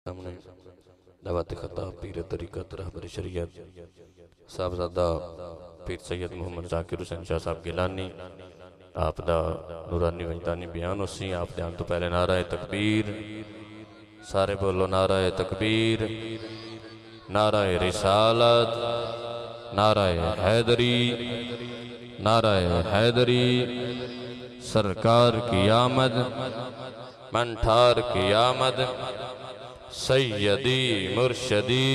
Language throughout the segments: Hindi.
सामने दावत खताब पीर तरीक़त रहबर शरीयत साहबजादा पीर सैयद मोहम्मद जाकिर हुसैन शाह साहब गिलानी आप दा नूरानी वजदानी बयान उसी आप ध्यान तो पहले नारा तकबीर सारे बोलो नारा तकबीर नारा रिसालत नारा हैदरी नारा हैदरी सरकार की आमद मंठार की आमद सैयदी मुर्शदी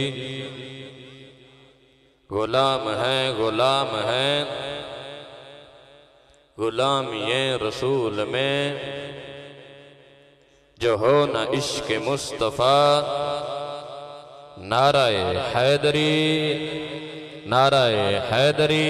गुलाम है गुलामी रसूल में जो हो न इश्क मुस्तफ़ा नाराए हैदरी नाराए हैदरी।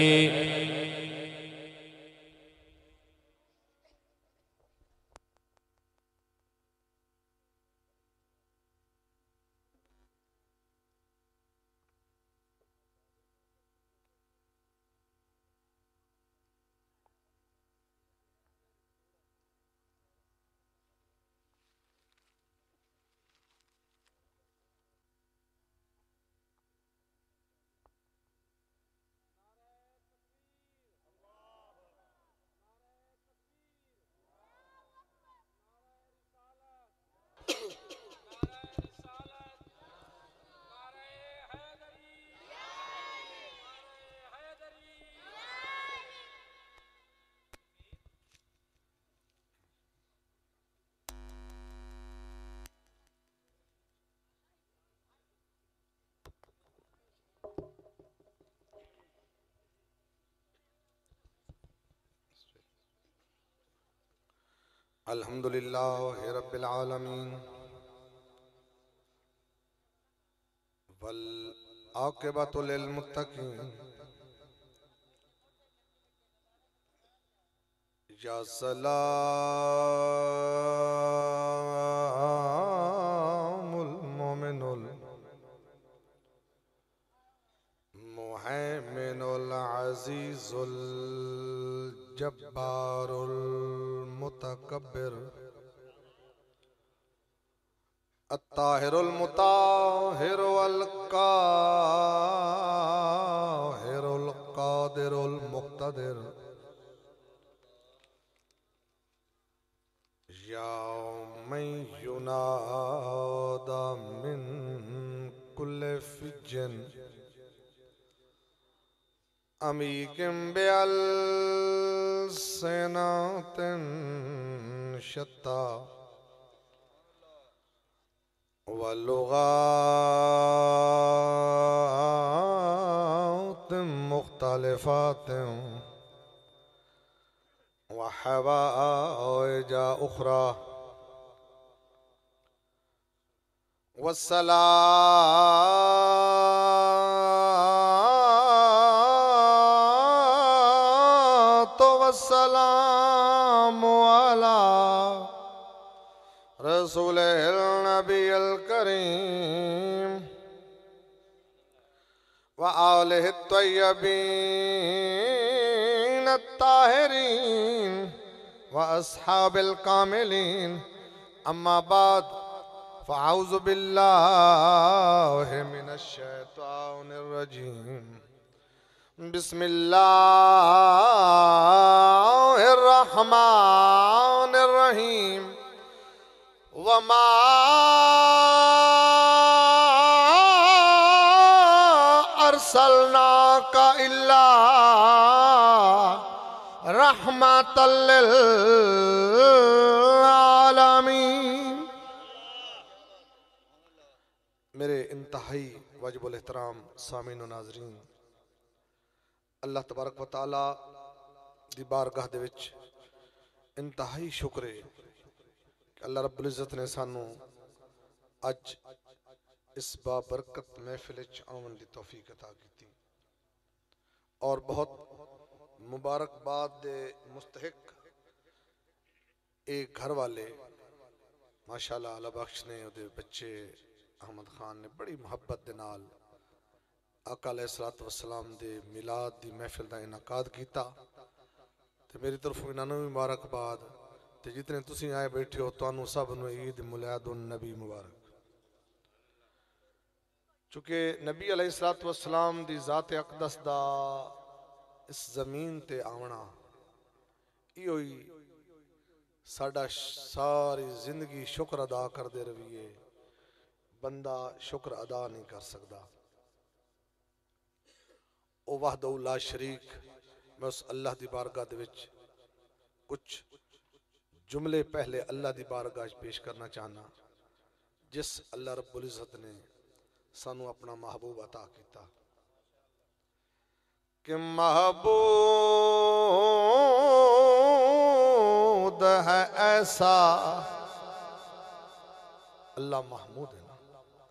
अल्हम्दुलिल्लाहि रब्बिल आलमीन वल आक़िबतु लिल मुत्तक़ीन या सलामुल मोमिनुल मुहैमिनुल अज़ीज़ुल जब्बारुल मुतकब्बिर अत्ताहिरुल मुताहिरु अल काहिरुल कादिरुल मुक़्तदिर यौमन युनादा मिन कुल्लि फिज्जिन अमीकिम बिअल्सिनातिन शत्ता वलुगातिन मुख्तलिफातिन वहवाइज उखरा वस्सलामु अला रसूलिल नबिय्यिल करीम व आलिहि त्वय्यबीन अत्ताहिरीन व अस्हाबिल कामिलीन अम्मा बाद फ़अऊज़ु बिल्लाहि मिनश शैतानिर रजीम बिस्मिल्लाहिर्रहमानिर्रहीम वमा अर्सलनाका इल्ला रहमतल लिल आलमीन। मेरे इंतहाई वाजिबुल एहतराम सामीन व नाज़रीन, अल्लाह तबारक व तआला दी बारगाह दे विच इंतहाई शुक्र है कि अल्लाह रब्बुल इज़्ज़त ने सानू अज इस बाबरकत महफिल च आवन दी तौफीक अता की और बहुत मुबारकबाद दे मुस्तहिक एक घर वाले माशाअल्लाह अल्लाह बख्श ने उहदे बच्चे अहमद खान ने बड़ी मुहब्बत दे नाल आका अलैहिस्सलातु वस्सलाम दे मिलाद दी महफिल का इनाकाद किया। तो मेरी तरफों इन्होंने भी मुबारकबाद तो जितने तुसी आए बैठे हो तो सब ईद मिलादुन नबी मुबारक। चूंकि नबी अलैहिस्सलातु वस्सलाम दी ज़ात अक़दस दा इस ज़मीन ते आवना इहो ही साडा सारी जिंदगी शुक्र अदा करते रहिए। बंदा शुक्र अदा नहीं कर सकता। ओ वहदहू ला शरीक। मैं उस अल्लाह दी बारगाह दे विच कुछ जुमले पहले अल्लाह दी बारगाह पेश करना चाहना। जिस अल्लाह रब्बुल इज़्ज़त ने सानू अपना महबूब अता किया कि महबूब है ऐसा, अल्लाह महमूद है ना,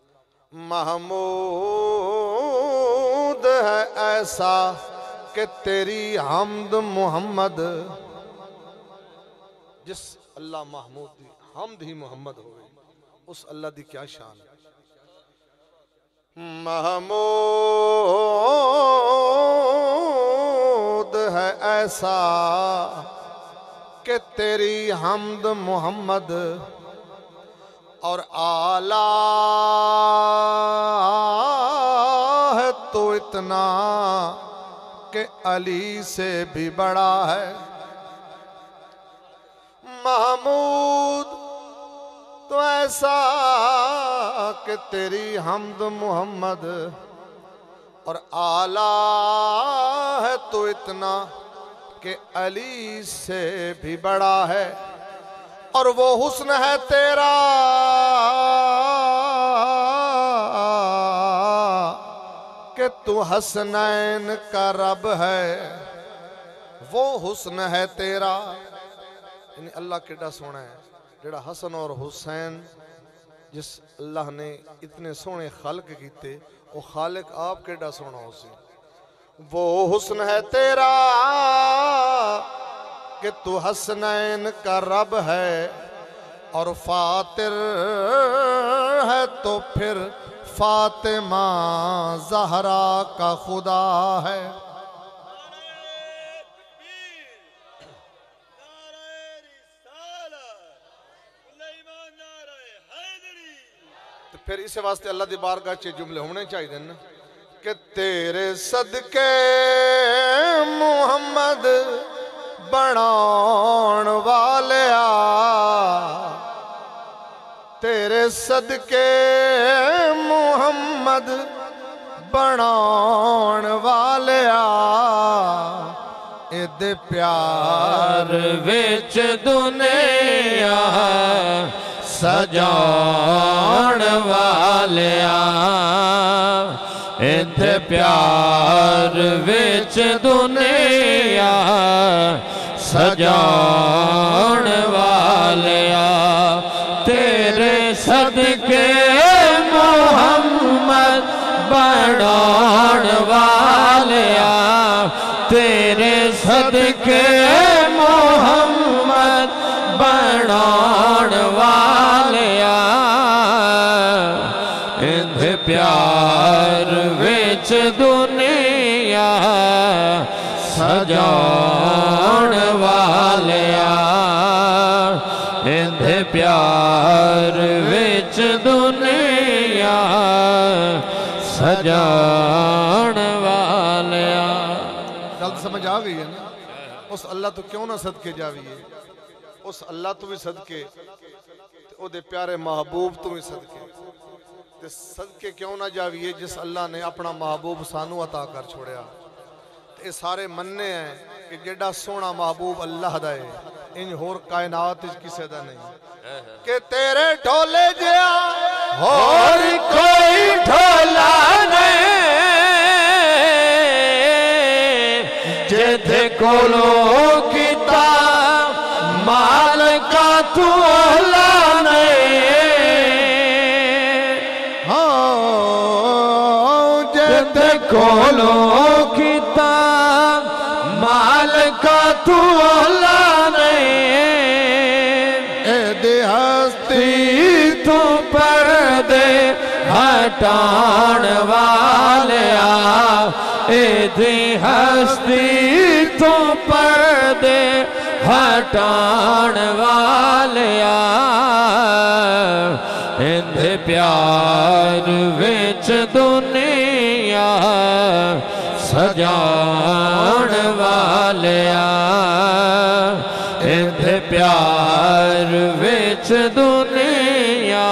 महमूद है ऐसा कि तेरी हमद मोहम्मद। जिस अल्लाह महमूद दी हमद ही मोहम्मद हो गई, उस अल्लाह दी क्या शान है। महमूद है ऐसा कि तेरी हमद मोहम्मद, और आला है तो इतना कि अली से भी बड़ा है। महमूद तो ऐसा कि तेरी हमद मोहम्मद, और आला है तो इतना कि अली से भी बड़ा है। और वो हुस्न है तेरा कि तू हसनैन का रब है। वो हुस्न है तेरा, यानी अल्लाह केड़ा सोना है जेड़ा हसन और हुसैन, जिस अल्लाह ने इतने सोने खालक कीते, वो खालिक आप केड़ा सोना उसे। वो हुस्न है तेरा कि तू हसनैन का रब है, और फातिर है तो फिर फातिमा ज़हरा का खुदा है। तो फिर इस वास्ते अल्लाह दी बारगाह च जुमले होने चाहिए न कि तेरे सदके मुहम्मद बनाउण वालिया, तेरे सदके मुहम्मद बनाउण वालिया, इदे प्यार विच दुनिया सजाउण वालिया, इथे प्यार विच दुनिया सजाउण वालिया। तेरे सदके मोहम्मद बनाउण वालिया, तेरे सदके मोहम्मद बनाउण वालिया, इथे प्यार विच दुनिया सजाउण वालिया, इथे प्यार विच दुनिया सजाउण वालिया। गल समझ आ गई है ना। उस अल्लाह तो क्यों ना सदके जाविए, उस अल्लाह तो भी सदके, ओदे प्यारे महबूब तो भी सदके, ते सदके क्यों ना जाविए जिस अल्लाह ने अपना महबूब सानू अता कर छोड़िया। ये सारे मन्ने हैं कि जेड़ा सोना महबूब अल्लाह दा है, इंज होर कायनात विच किसे दा नहीं। कि तेरे ढोले जिया और कोई ढोला नहीं, जिथे कोलो कीता माल का तू ओला नहीं। हाँ जिथे कोलो कीता माल का तू ओला नहीं। एदे हस्ती तू पर्दे हटाण वालिया, एदी हस्ती तू पर्दे हटाण वालिया, इंदे प्यार विच दुनिया सजाण वालिया इंदे प्यार विच दुनिया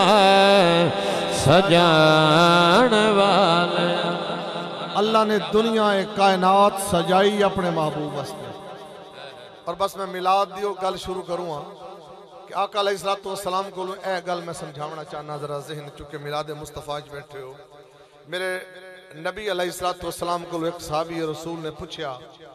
सजाण वालिया। अल्लाह ने दुनिया कायनात सजाई अपने महबूब वास्ते। और बस मैं मिलाद दी गल शुरू करूँगा कि आका अलैहिस्सलाम को यह गल मैं समझाना चाहना जरा जहन, चूंकि मिलाद मुस्तफ़ा बैठे हो। मेरे नबी अलैहिस्सलाम को एक सहाबी रसूल ने पूछा,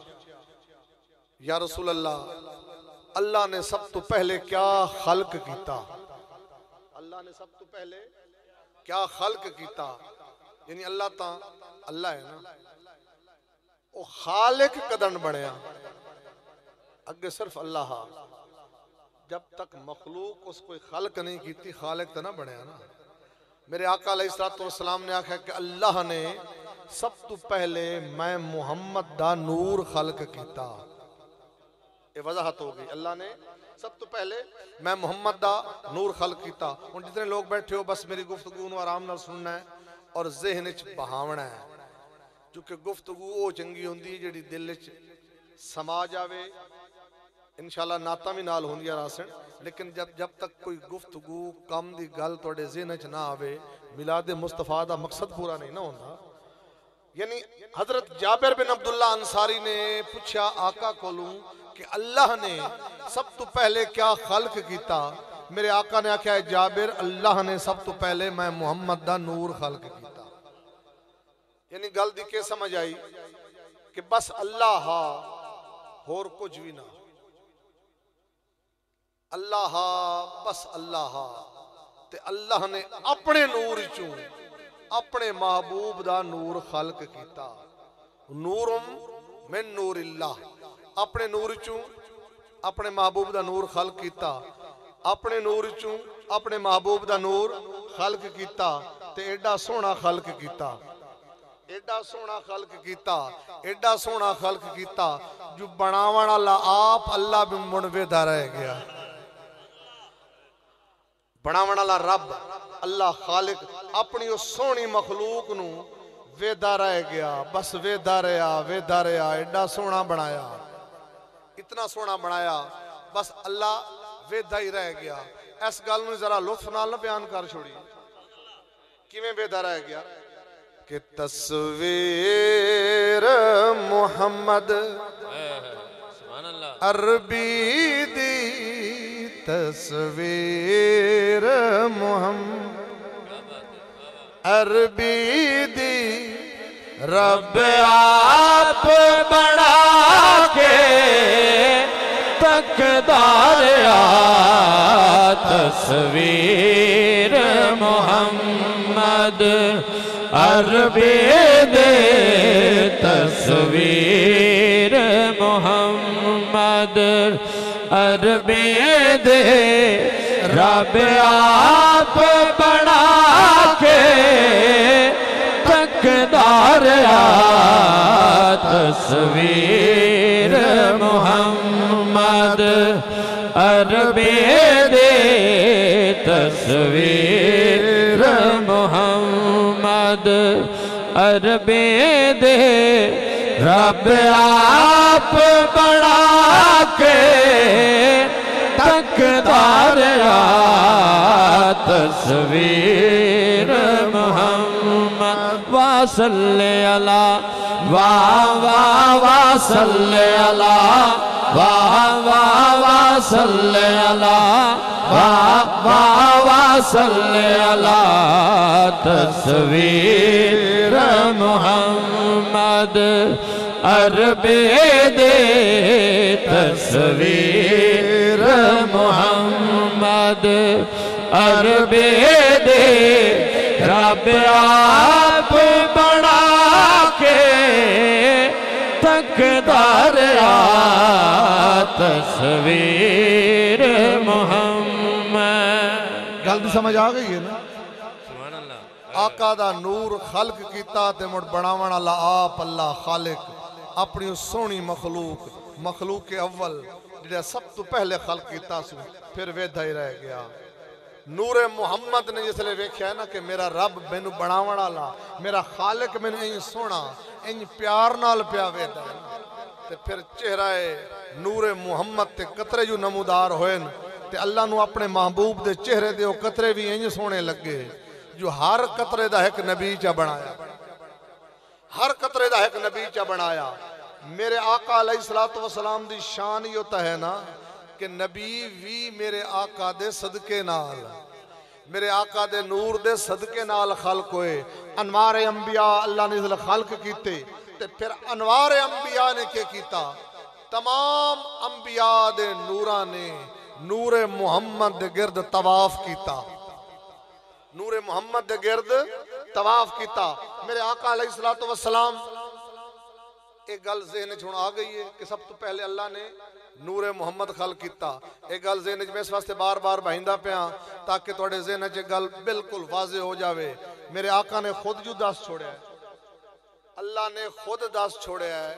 या रसूल अल्लाह, अल्लाह ने सब तो पहले क्या खल्क किया? अल्लाह ने सब तो पहले क्या खल्क किया? यानी अल्लाह ता अल्लाह है ना, वो खालिक कदन बनया, अगे सिर्फ अल्लाह। जब तक मखलूक उस कोई खल्क नहीं की, खालिक तो ना बनया ना। मेरे आका अलैहिस्सलाम ने आखा कि अल्लाह ने सब तो पहले मैं मुहम्मद दा नूर खल्क किया। ये वजाहत हो गई, अल्लाह ने सब तो पहले मैं मुहम्मद दा नूर खल्क किया। हुण जितने लोग बैठे हो, बस मेरी गुफ्तगू नूं आराम नाल सुनना है और जहन च बहावना है, क्योंकि गुफ्तगू वो चंगी होंदी जिहड़ी दिल च समा जावे। इंशाअल्लाह नाता भी नाल होंदियां रासन, लेकिन जब तक कोई गुफ्तगू कम दी गल तुहाडे ज़हन च ना आवे, मिलाद मुस्तफ़ा दा मकसद पूरा नहीं ना होंदा। यानी हजरत जाबिर बिन अब्दुल्ला अंसारी ने पूछा आका कोलों कि अल्लाह ने सब तो पहले क्या खल्क किया? मेरे आका ने आख्या, जाबिर, अल्लाह ने सब तो पहले मैं मुहम्मद दा नूर खल्क किया। यानी गल दी के समझ आई कि बस अल्लाह हा, होर कुछ भी ना। अल्लाह हा, बस अल्लाह हा। ते अल्लाह ने अपने नूर चों अपने महबूब दा नूर खल्क किया। नूरुम मिन नूरिल्लाह, अपने नूर चों अपने महबूब दा नूर खल्क किया। अपने नूर चों अपने महबूब दा नूर खल्क किया। ते एडा सोहना खल्क किया, एडा सोहना खल्क किया, एडा सोहना खल्क किया, जो बनावन वाला आप अल्लाह भी मुड़ वेदा रह गया। बनावन वाला रब अल्लाह खालिक अपनी उस सोहनी मखलूक नूं वेदा रह गया। बस वेदा रहा, एडा सोहना बनाया, इतना सोहना बनाया, बस अल्लाह वेदा ही रह गया। इस गल नूं जरा लुत्फ नाल न बयान कर छोड़ी, किवें वेदा रह गया कि तस्वीर मुहम्मद अरबी दी, तस्वीर मुहम्मद अरबी दी, रब आप बना के तकदार तस्वीर मोहम्मद अरबी दे, तस्वीर मोहम्मद अरबी दे, रब आप बना के तकदार तस्वीर मोहम्मद अरबी दे, तस्वीर मोहम्मद अरबी दे, रब आप बना के तकदार तस्वीर मोहम्मद। वासल्ले अला वाह वाह वासल्ले अला वाह वाह वासल्ले अला वाह वाह वासल्ले अला, तस्वीर मोहम्मद अरबी दे, तस्वीर मोहम्मद अरबी दे, रब आप बना के तकदार तस्वीर मोहम्मद। गल समझ आ गई है ना? आका दा नूर खल्क किया ते मुड़ बनावन वाला आप अल्लाह खालिक अपनी सोहनी मखलूक, मखलूक के अव्वल जिहड़ा सब तो पहले खल्क किया सु, फिर वेदा ही रह गया। नूरे मुहम्मद ने जिसले वेख्या ना कि मेरा रब मैनू बनावण वाला, मेरा खालिक मैनू इंज सोहना इंज प्यार नाल पिया वेदा है, ते फिर चेहरा नूरे मुहम्मद ते कतरे जो नमूदार होए ते अल्लाह नू अपने महबूब दे चेहरे दे कतरे भी इंज सोहने लगे जो हर कतरे दा एक नबी चा बनाया, हर कतरे दा एक नबी चा बनाया। मेरे आका अलैहिस्सलातु वस्सलाम दी शान ही होता है ना कि नबी भी मेरे आका दे सदके नाल, मेरे आका दे नूर दे सदके नाल खल्क होए। अनवार अंबिया अल्लाह ने इसलिए खल्क कीते ते फिर अनवार अंबिया ने क्या कीता, तमाम अंबिया दे नूरा ने नूरे मुहम्मद दे गिरद तवाफ कीता, नूरे मुहम्मद दे गिरद तवाफ कीता। मेरे आका अलैहिस्सलातु वस्सलाम एक गल ज़हन च हुण आ गई है कि सब तो पहले अल्लाह ने नूरे मुहम्मद खल किया। एक गल ज़हन च मैं इस वास्ते बार बार बहिंदा पिया ताकि तुहाडे ज़हन च गल बिल्कुल वाज़े हो जावे। मेरे आका ने खुद जो दस छोड़िया है, अल्लाह ने खुद दस छोड़िया है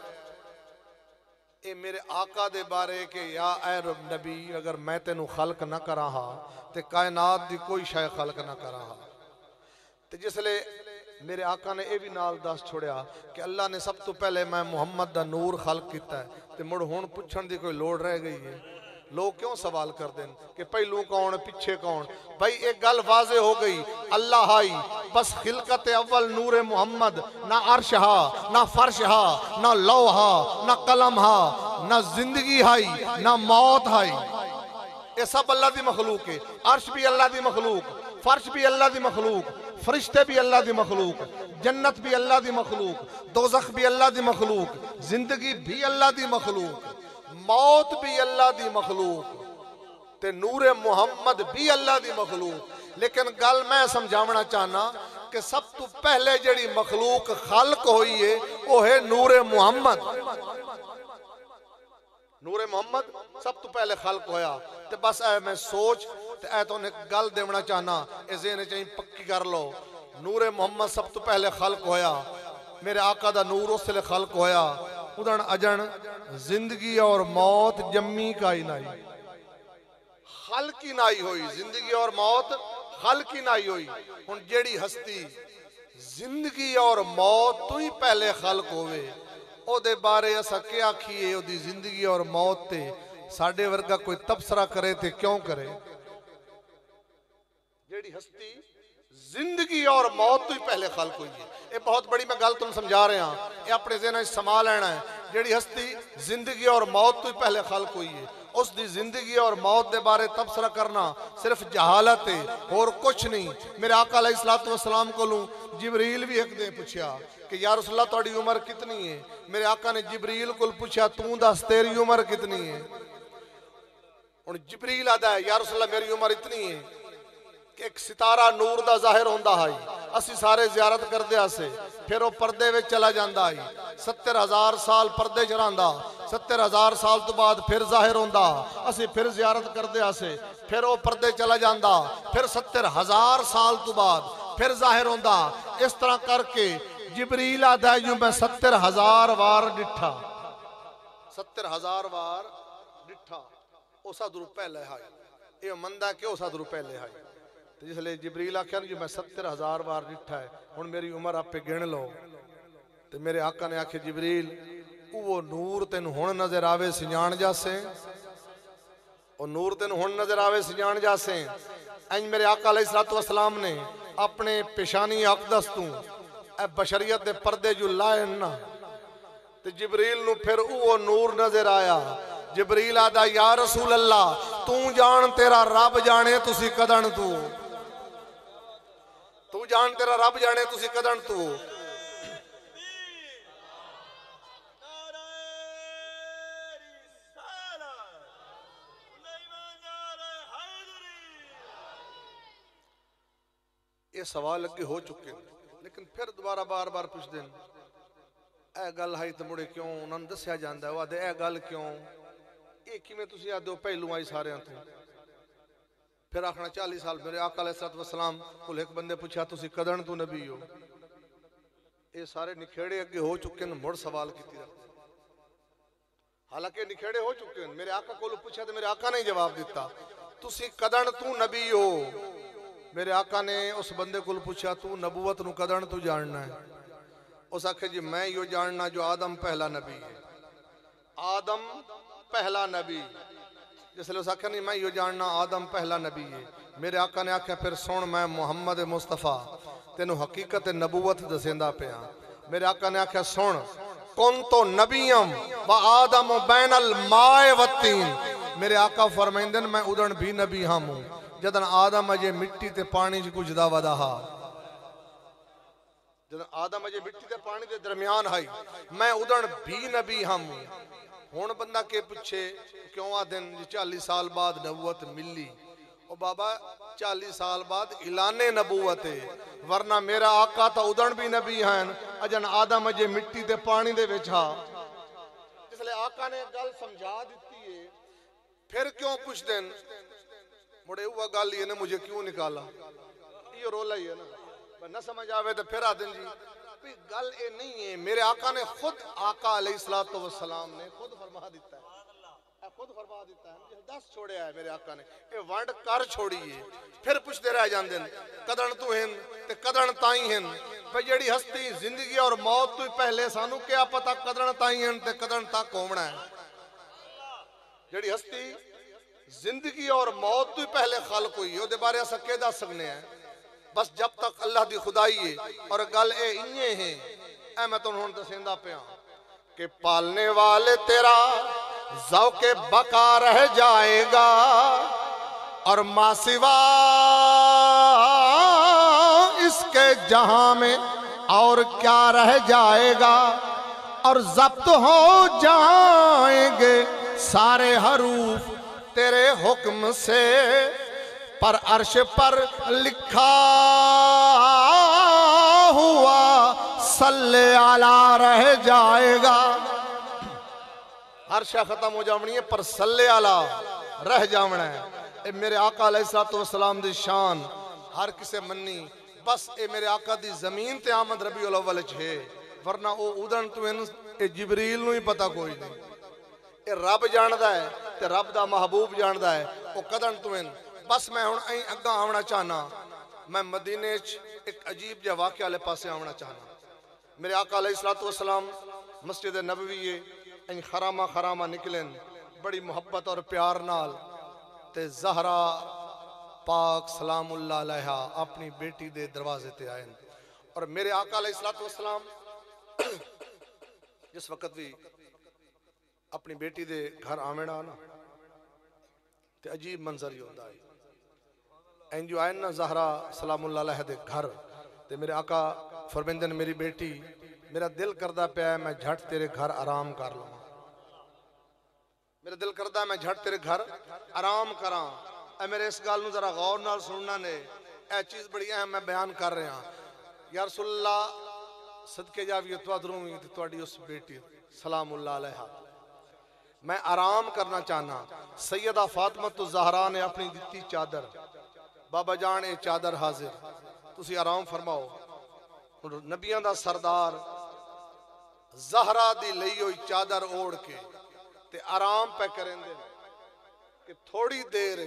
ये मेरे आका दे बारे के या ऐ नबी अगर मैं तेनू खल्क ना करा हा ते कायनात दी कोई शय खल्क ना करा हा। ते जिसले मेरे आका ने यह भी नाल दस छोड़िया कि अल्लाह ने सब तो पहले मैं मुहम्मद दा नूर खल्क किया है, ते मुड़ हुण पुछण दी कोई लोड़ रह गई है। लोग क्यों सवाल करते हैं कि पहलू कौन पिछे कौन। भाई एक गल वाजे हो गई, अल्लाह आई बस खिलकत अव्वल नूरे मुहम्मद, ना अर्श हा ना फर्श हा ना लौ हा ना कलम हा ना जिंदगी हाई ना मौत हाई, ये सब अल्लाह दी मखलूक है। अर्श भी अल्लाह दी मखलूक, फर्श भी अल्लाह दी मखलूक, फरिश्ते भी अल्लाह दी मखलूक, जन्नत भी अल्लाह दी मखलूक, दोज़ख भी अल्लाह दी मखलूक, जिंदगी भी अल्लाह दी मखलूक, मौत भी अल्लाह दी मखलूक, ते नूरे मुहम्मद भी अल्लाह दी मखलूक। लेकिन गल मैं समझावना चाहना कि सब तो पहले जड़ी मखलूक खल्क हुई है वो है नूरे मुहम्मद। नूरे मुहम्मद सब तो पहले खल्क होया। ते बस ऐ मैं सोच ते ऐ तो गल देवना चाहना इस ज़हन च पक्की कर लो। नूरे मुहम्मद सब तो पहले खल्क होया, मेरे आका दा नूर उस लिए खल्क होया उदन अजन जिंदगी और मौत जम्मी का ही नाई, खल्क ही नाई हुई, जिंदगी और मौत खल्क ही नाई हुई। हुण जेड़ी हस्ती जिंदगी और मौत तो ही पहले खल्क होवे ओदे बारे असा क्या आखिए, ओदी जिंदगी और मौत ते साडे वर्गा कोई तबसरा करे ते क्यों करे। जेड़ी हस्ती जिंदगी और मौत तो ही पहले खल्क हुई है, ये बहुत बड़ी मैं गल तुम समझा रहा, ये अपने ज़हन च समा लेना है। जेड़ी हस्ती जिंदगी और मौत तो ही पहले खल्क हुई है उस दी जिंदगी और मौत के बारे तबसरा करना सिर्फ जहालत है और कुछ नहीं। मेरे आका अलैहिस्सलातु वस्सलाम कोलों जिबरील भी एक दिन पूछा कि या रसूलल्लाह तुहाडी उम्र कितनी है। मेरे आका ने जिबरील को पूछा तू दस तेरी उम्र कितनी है। हुण जिबरील आदा है या रसूलल्लाह मेरी उम्र इतनी है कि एक सितारा नूर दा जाहिर होंदा है, असी सारे जियारत करदे आसे, फिर वो पर्दे विच चला जांदा है, 70,000 साल पर्दे च रहिंदा, 70,000 साल तो बाद फिर जाहिर होंदा, असी फिर जियारत करदे आसे, फिर वो पर्दे चला जांदा, फिर 70,000 साल तो बाद फिर जाहिर होंदा। इस तरह करके जिबरील आदा है मैं 70,000 वार डिठा, 70,000 वार डिठा उस अदरू पहले है, ये मंदा कि उस अदरू पहले है। तो जिसले जिबरील आख्या जो मैं 70,000 बार डिठा है, हुण मेरी उम्र आपे गिन लो। तो मेरे आका ने आखे जिबरील वो नूर तेन हुण नजर आवे सिजान जासे, वो नूर तेन हुण नजर आवे सिजान जासे। इंज मेरे आका अलैहिस्सलातु वस्सलाम ने अपने पेशानी अक़दस तू बशरियत के पर्दे जो लाए ना, तो जिबरील नू फिर वो नूर नजर आया। जिबरील आदा या रसूल अल्लाह तू जान तेरा रब जाने तुसी कदन तू जान तेरा रब जाने तुसी कदन तू। ये सवाल अगे हो चुके लेकिन फिर दोबारा बार बार पूछते हैं ए गल है तो मुड़े क्यों उन्होंने दसिया जाता है आदे ए गल क्यों ये किवें तुसीं आदे पहलू आई सारे तो फिर आखना 40 साल मेरे आका अलैहिस्सलातु वस्सलाम को एक बंदे पूछा तुसीं कदन तू नबी हो। ये सारे निखेड़े अगे हो चुके हैं, मुड़ सवाल की हालांकि निखेड़े हो चुके हैं। मेरे आका को पूछा तो मेरे आका ने जवाब दिता तुसी कदन तू नबी हो। मेरे आका ने उस बंदे को पूछा तू नबूवत नू कदन तू जानना है? उस आखे जी मैं यो जानना जो आदम पहला नबी है। आदम पहला नबी। जिसले उस आखे नहीं मैं यो जानना आदम पहला नबी है। मेरे आका ने आख्या फिर सुन मैं मुहम्मद मुस्तफा तेनू हकीकत नबूवत दसेंदा पिया। मेरे आका ने आख्या सुन कौन तो नबीयम व आदम बैनल माए वतीन। मेरे आका फरमाइंदन मैं उदन भी नबी हाँ हूं जदन आदम अजे मिट्टी ते पानी च गुजदा वदा हा। जदन आदम अजे मिट्टी ते पानी दे दरमियान हाई मैं उदन भी नबी हाँ हूं। हुण बंदा के पूछे क्यों आदन 40 साल बाद नबूवत मिली। ओ बाबा 40 साल बाद इलाने नबूवत है, वरना मेरा आका तो उदन भी नबी हैं अजन आदम अजे मिट्टी ते पानी दे विच हा। इसलिए आका ने गल समझा दी है। फिर क्यों पूछ देन मुड़े हुआ गल ही है ना मुझे क्यों निकाला। ये रोला ही है ना, न समझ आवे तो फिर आदन जी भी गल ये नहीं है। मेरे आका ने खुद आका अलैहिस्सलातु वस्सलाम ने खुद फरमा दिता है, खुद फरमा दिता है। 10 छोड़िया है मेरे आका ने, ये वंड कर छोड़ी है। फिर पुछते रह जाते कदन तू हैं ते कदन ताई हैं। भाई जेड़ी हस्ती जिंदगी और मौत तो पहले सानू क्या पता कदन ताई हैं ते कदन तक होना है। जेड़ी हस्ती जिंदगी और मौत तो पहले खल्क हुई है उसके बारे अस के दस सकने हैं। बस जब तक अल्लाह की खुदाई है। और गल ये इं है ऐ मैं तुहानू हुण दसेंदा पिया कि पालने वाले तेरा ज़ौक़े बका रह जाएगा और मासिवा इसके जहां में और क्या रह जाएगा। और ज़ब्त हो जाएंगे सारे हरूफ तेरे हुक्म से पर अर्श पर लिखा हुआ सल्ले आला रह जाएगा। अर्शा खत्म हो जावनी है पर सल्ले आला रह जावना है। मेरे आका अलैहिस्सलातु वस्सलाम दी शान हर किसे मन्नी। बस ये मेरे आका दी जमीन ते आमद रबीउल अव्वल च है, वरना वो उदन तो ये जिबरील नू ही पता कोई नहीं। ये रब जानदा है ते रब दा महबूब जानदा है वो कदन तो। बस मैं हुण अं अग्गा आवना चाहना। मैं मदीने च एक अजीब जिहा वाक़या वाले पासे आवना चाहना। मेरे आका अलैहिस्सलातु वस्सलाम मस्जिद नबवी है अं खरामा खरामा निकलन बड़ी मुहब्बत और प्यार नाल ते ज़हरा पाक सलामुल्लाह अलैहा अपनी बेटी दे दरवाजे ते आए। और मेरे आका अलैहिस्सलातु वस्सलाम जिस वक्त भी अपनी बेटी दे घर आवेना ना ते अजीब मंजर ही होता है। इंजो आए ना ज़हरा सलामुल्लाह अलैहा दे घर ते मेरे आका फरमांदे मेरी बेटी मेरा दिल करदा पिया मैं झट तेरे घर आराम कर लवां। मेरा दिल करदा मैं झट तेरे घर आराम करा। मेरे इस गल नूं जरा गौर नाल सुनना ने, यह चीज़ बड़ी अहम मैं बयान कर रहा। या रसूलुल्लाह सदके जाविए तुहाडू भी ते तुहाडी उस बेटी सलामुल्लाह अलैहा मैं आराम करना चाहना। सैयदा फातिमा ज़हरा ने अपनी दिती चादर बाबा जान ये चादर हाजिर तुसी आराम फरमाओ। नबियां दा सरदार ज़हरा दी लई हुई चादर ओढ़ के ते आराम पे करेंदे कि थोड़ी देर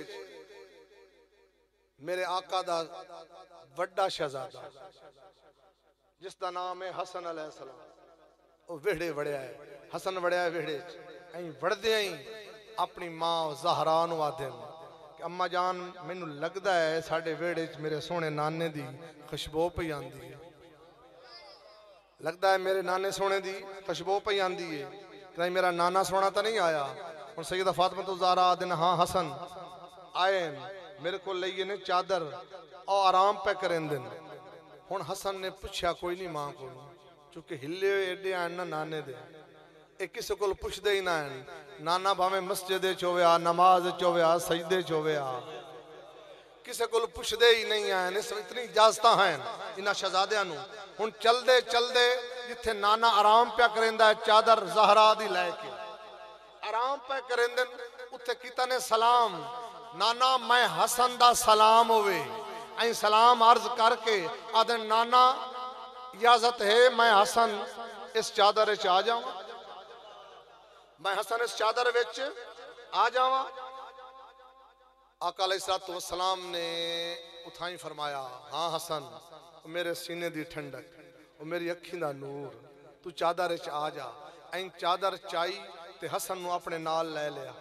मेरे आका दा वड्डा शहजादा जिसका नाम है हसन अलैहिस्सलाम वो वेड़े वड़िया है। हसन वड़िया है वेड़े वड़दे ही अपनी मां ज़हरा नूं आदे कि अम्मा जान मैनू लगता है साडे वेड़े च मेरे सोने नाने दी खुशबू पई आंदी है। लगता है मेरे नाने सोने दी खुशबू पई आंदी है। कहीं मेरा नाना सोना तो नहीं आया। और सैयदा फातिमा ज़हरा आदन हाँ हसन आए मेरे को लिए ने चादर और आराम पे करें दिन। हुण हसन ने पूछा कोई नहीं मां को चूंकि हिले एडे आन ना नाने दे ये किसी को पुछदे ही ना है। नाना भावें मस्जिद च होया नमाज च होया सजदे च होया किसी को पुछदे ही नहीं आए। इतनी इजाजत हैं इन्हां शहजादियां नूं। हुण चलदे चलदे जिथे नाना आराम पे करेंदा है चादर ज़हरा दी लैके आराम पे करेंदे उत्थे कीता ने सलाम नाना मैं हसन दा सलाम होवे ऐ सलाम अर्ज करके आदे नाना इजाजत है मैं हसन इस चादर च आ जावां। मैं हसन इस चादर विच आ जावां। आका अलैहिस्सलातु वस्सलाम ने उठाई फरमाया, हाँ हसन मेरे सीने दी ठंडक, मेरी अखी दा नूर, तू चादर च आ जा। ऐं चादर चाई ते हसन नू अपने नाल ले लिया।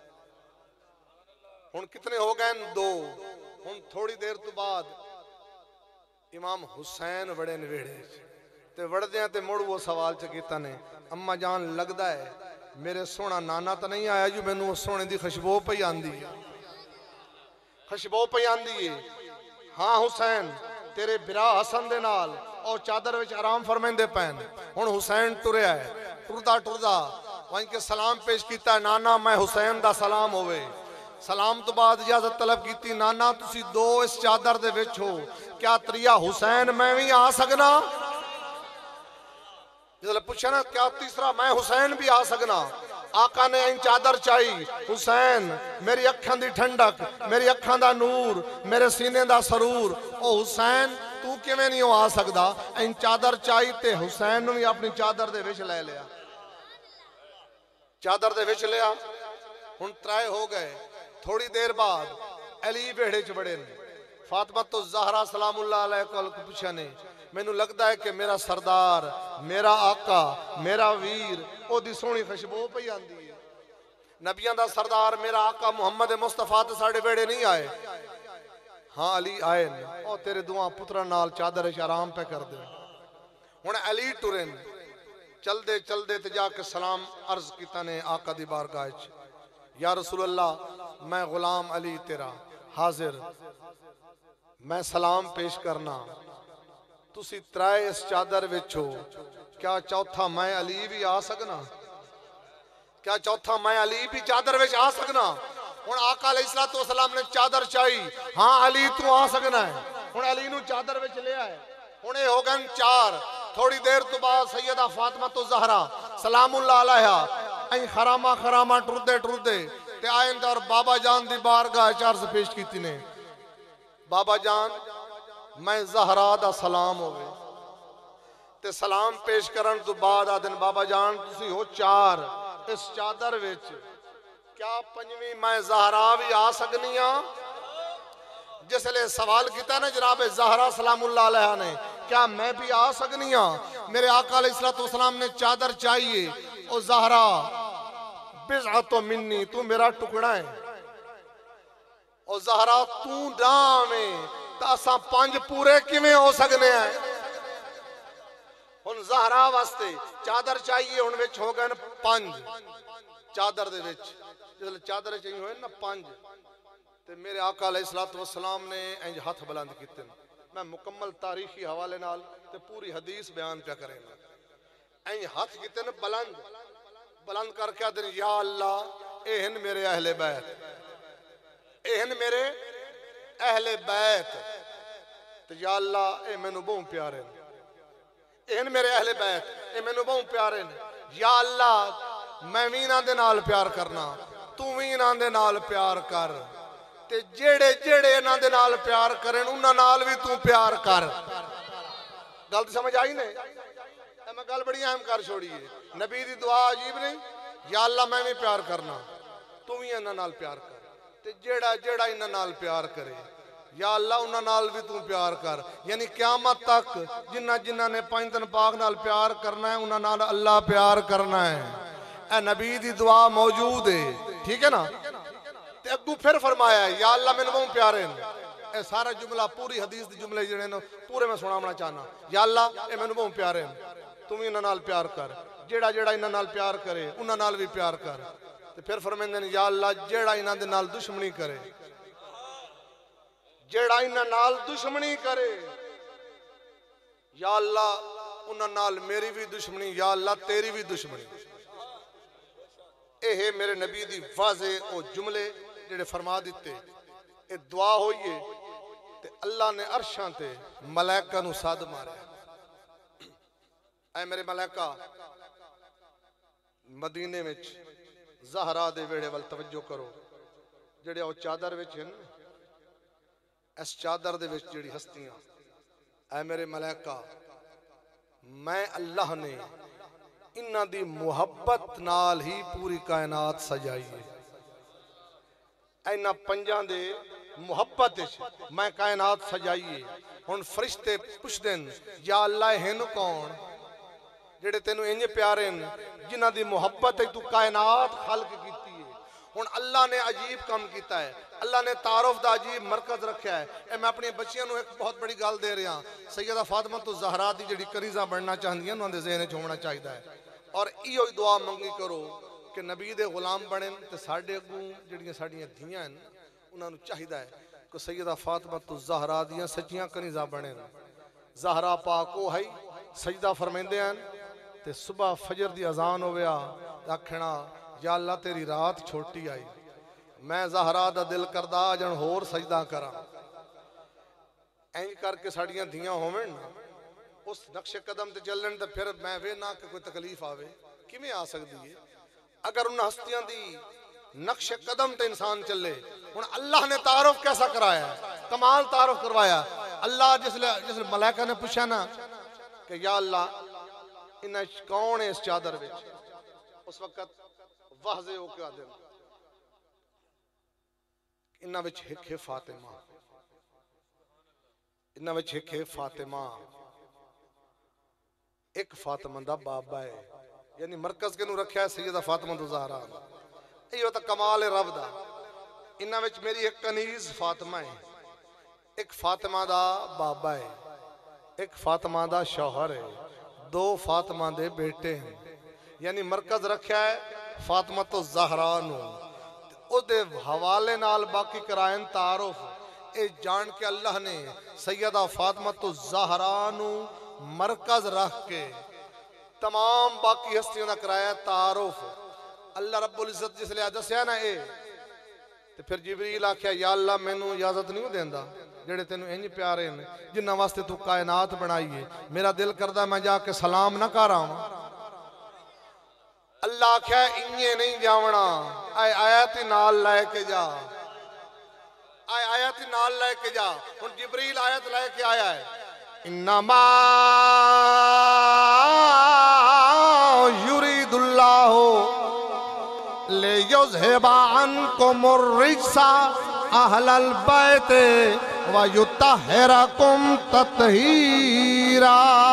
हुण कितने हो गए? दो। हुण थोड़ी देर तो बाद इमाम हुसैन वड़े नवेड़े ते वड़दे ते मुड़ वो सवाल च कीता ने, अम्मा जान लगदा है मेरे सोना नाना तो नहीं आया जी, मैनू सोने दी खुशबू पई आंदी है, खुशबू पई आंदी है। हाँ हुसैन तेरे बिरा हसन दे नाल और चादर विच आराम फरमाइंदे पैन। हुण हुसैन टुरया है, टुरदा टुरदा वहीं के सलाम पेश किया, नाना मैं हुसैन दा सलाम होवे। सलाम तो बाद इजाजत तलब की, नाना तुसी दो इस चादर दे विच हो, क्या त्रिया हुसैन मैं भी आ सकना? जिसले पूछा ना क्या तीसरा मैं हुसैन भी आ सकना? आका ने इन चादर चाई, हुसैन मेरी अखां दी ठंडक, मेरी अखां दा नूर, मेरे सीने दा सरूर, ओ हुसैन तू किवें नहीं आ सकदा? इन चादर चाई ते हुसैन नूं भी अपनी चादर दे विच ले लिया, चादर दे विच लिया। हुण त्राए हो गए। थोड़ी देर बाद अली बेड़े च बड़े ने, फातिमा तो ज़हरा सलामुल्लाह अलैहा कोल पूछा ने, मैनू लगता है कि मेरा सरदार, मेरा आका, मेरा वीर, ओदी सोहनी खुशबू पई आंदी है। नबियां दा सरदार मेरा आका मुहम्मद मुस्तफा ते साडे बेड़े नहीं आए। हाँ अली आए ने, ओ तेरे दुआ पुत्रा नाल चादर च आराम पे कर दे। हुण अली टुरे ने, चलदे चलदे ते जाके सलाम अर्ज कीता ने आका दी बारगाह च, या रसूल अल्लाह मैं गुलाम अली तेरा हाजिर, मैं सलाम पेश करना। तुसी त्राए इस चादर विच हो, क्या चौथा मैं अली भी आ सकना? क्या चौथा मैं अली भी चादर विच आ सकना? हुण आका अलैहिस्सलातु वस्सलाम ने चादर चाई, हाँ अली तू आ सकना है। हुण अली नू चादर विच ले आए। हुण ये हो गए चार। थोड़ी देर तो बाद सैयदा फातिमा तो ज़हरा सलामुल्लाह अलैहा ऐं खरामा खरामा टुरदे टुरदे ते आए और बाबा जान दी बारगाह च अर्ज पेश कीती ने, बाबा जान मैं ज़हरा दा सलाम होवे। ते सलाम पेश करन तो बाद आदन बाबा जान तुसी हो चार इस चादर विच, क्या पंजवीं मैं ज़हरा भी आ सकनी हां? जिसले सवाल किया ना जनाब ज़हरा सलामुल्लाह अलैहा ने, क्या मैं भी आ सकनी हां? मेरे आका अलैहिस्सलातु वस्सलाम ने चादर चाहिए, ओ ज़हरा बिज़अतु मिन्नी, तू मेरा टुकड़ा है। ओ ज़हरा तू ना में तासा पंज पूरे किवें हो सकने हैं? हुण ज़हरा वास्ते चादर चाहिए, हुण विच हो गए पंज चादर दे विच। जिसले चादर चाहिए होए ना पंज, ते मेरे आका अलैहिस्सलातु वस्सलाम ने इंज हथ बुलंद कीते। मैं मुकम्मल तारीखी हवाले नाल ते पूरी हदीस बयान क्या करेंगा। इंज हथ कीते ने बुलंद, बुलंद करके आदन या अल्लाह एहन मेरे अहले बैत, एहन मेरे अहले बैत, ते या अल्लाह ए मैनू बहुत प्यारे ने, एहन मेरे अहले बैत ए मैनू बहुत प्यारे ने। या अल्लाह मैं भी इन्हां दे नाल प्यार करना, तू भी इन्हां दे नाल प्यार कर, ते जेड़े जेड़े इन्हां दे नाल प्यार करें उन्हां नाल भी तू प्यार कर। गल समझ आई ने? मैं गल बड़ी अहम कर छोड़ी है। नबी दी दुआ अजीब नहीं, या अल्लाह मैं भी प्यार करना, तू भी इन्हां नाल प्यार कर, ते जेड़ा जेड़ा इन्हां नाल प्यार करे या अल्लाह उन्हां नाल भी तू प्यार कर। यानी क़यामत तक जिन्ना जिन्ना ने पंज दिन पाक नाल प्यार करना है उन्हां नाल अल्लाह प्यार करना है। ए नबी दी दुआ मौजूद है, ठीक है ना? ते अगू फिर फरमाया या अल्लाह मैनू बहुत प्यारे ने। ए सारा जुमला पूरी हदीस दे जुमले जिहड़े ने पूरे मैं सुनावना चाहना। या अल्लाह ए मैनू बहुत प्यारे ने, तू भी इन्हां नाल प्यार कर, जेड़ा जेड़ा इन्हां नाल प्यार करे उन्हां नाल भी प्यार कर। ते फिर फरमांदे ने या अल्लाह जेड़ा इन्हां दे नाल दुश्मनी करे, जेड़ा इन्हां नाल दुश्मनी करे या अल्लाह उन्हां नाल मेरी भी दुश्मनी, या अल्लाह तेरी भी दुश्मनी। ये मेरे नबी दी वाज़े ओ जुमले जेड़े फरमा दिते। ये दुआ होइए ते अल्लाह ने अरशां ते मलाइका नू सद मारिया, ऐ मेरे मलाइका मदीने विच ज़हरा दे वेड़े वल तवज्जो करो। जेड़े ओ चादर विच हैं, इस चादर दे विच जेड़ी हस्तियां, ऐ मेरे मलाइका मैं अल्लाह ने इन्हां दी मुहब्बत नाल ही पूरी कायनात सजाई है। इन्हां पंजां दे मुहब्बत मैं कायनात सजाई है। हुण फरिश्ते पुछदे या अल्लाह हिन कौन जेड़े तेनू इंज प्यारे न जिन्हां दी मुहब्बत तू कायनात खल्क कीती है। हुण अल्लाह ने अजीब काम किया है, अल्लाह ने तारुफ दा अजीब मरकज रखा है। मैं अपनी बच्चियों को एक बहुत बड़ी गल दे रहा, सैयदा फातिमा तो ज़हरा दी जिहड़ी कनीज़ा बनना चाहदियां उन्हां दे ज़हन च होना चाहिए है। और इहो दुआ मंगी करो कि नबी दे गुलाम बने ते साडे अगों जिहड़ियां साडियां धीआं हन उन्हां नू चाहिए है कि सैयदा फातिमा तो ज़हरा दियां सच्चियां कनीज़ा बने। ज़हरा पाक वो है सजदा फरमाइंदे हन ते सुबह फजर दी अजान होया आखना या अल्लाह तेरी रात छोटी आई, मैं ज़हरा दा दिल करदा जन होर सजदा करा। इंज करके साड़ियां धियां होवन उस नक्शे कदम ते चलन ते फिर मैं वे ना कि कोई तकलीफ आवे किवें आ सकदी है। अगर उन हस्तियां दी नक्शे कदम ते इंसान चले। हुण अल्लाह ने तारुफ कैसा कराया, कमाल तारुफ करवाया। अल्लाह जिसले मलाइका ने पूछा ना कि या अल्लाह इन्हां कौन है इस चादर विच, उस वक्त वाज़े होके आदे इन्हां विच एक है फातिमा, इन्हां विच एक है फातिमा। एक फातिमा दा बाबा है, यानी मरकज के रखा है सैयदा फातिमा तो ज़हरा। यो तो कमाल है रब दा। इन्हां विच मेरी एक कनीज़ फातिमा है, एक फातिमा दा बाबा है, एक फातिमा दा शौहर है, दो फातिमा दे बेटे हैं। यानी मरकज रखा है फातिमा तो ज़हरा नू ओदे हवाले नाल बाकी करायन तारुफ। ए जान के अल्लाह ने सैयदा फातिमा तो ज़हरा नू मरकज रख के तमाम बाकी हस्तियों का कराया तारुफ। अल्लाह रब्बुल इज्जत जिसले दस्या ना ए ते फिर जिबरील आख्या या अल्लाह मैनू इजाजत नहीं देंदा जेड़े तेनू इंज प्यारे ने जिन्हां वास्ते तू कायनात बनाई है। मेरा दिल करदा मैं जाके सलाम ना कर आवां। अल्लाह आख्या इन्ने नहीं जावना, आए आयत नाल लैके जा, आए आयत नाल लैके जा। हुण जिबरील आयत लैके आया है इन्नमा युरीदुल्लाहु लियुज़हिबा अन्कुमुर रिज्सा अहलल बैत व युत्तहिरकुम तत्हीरा।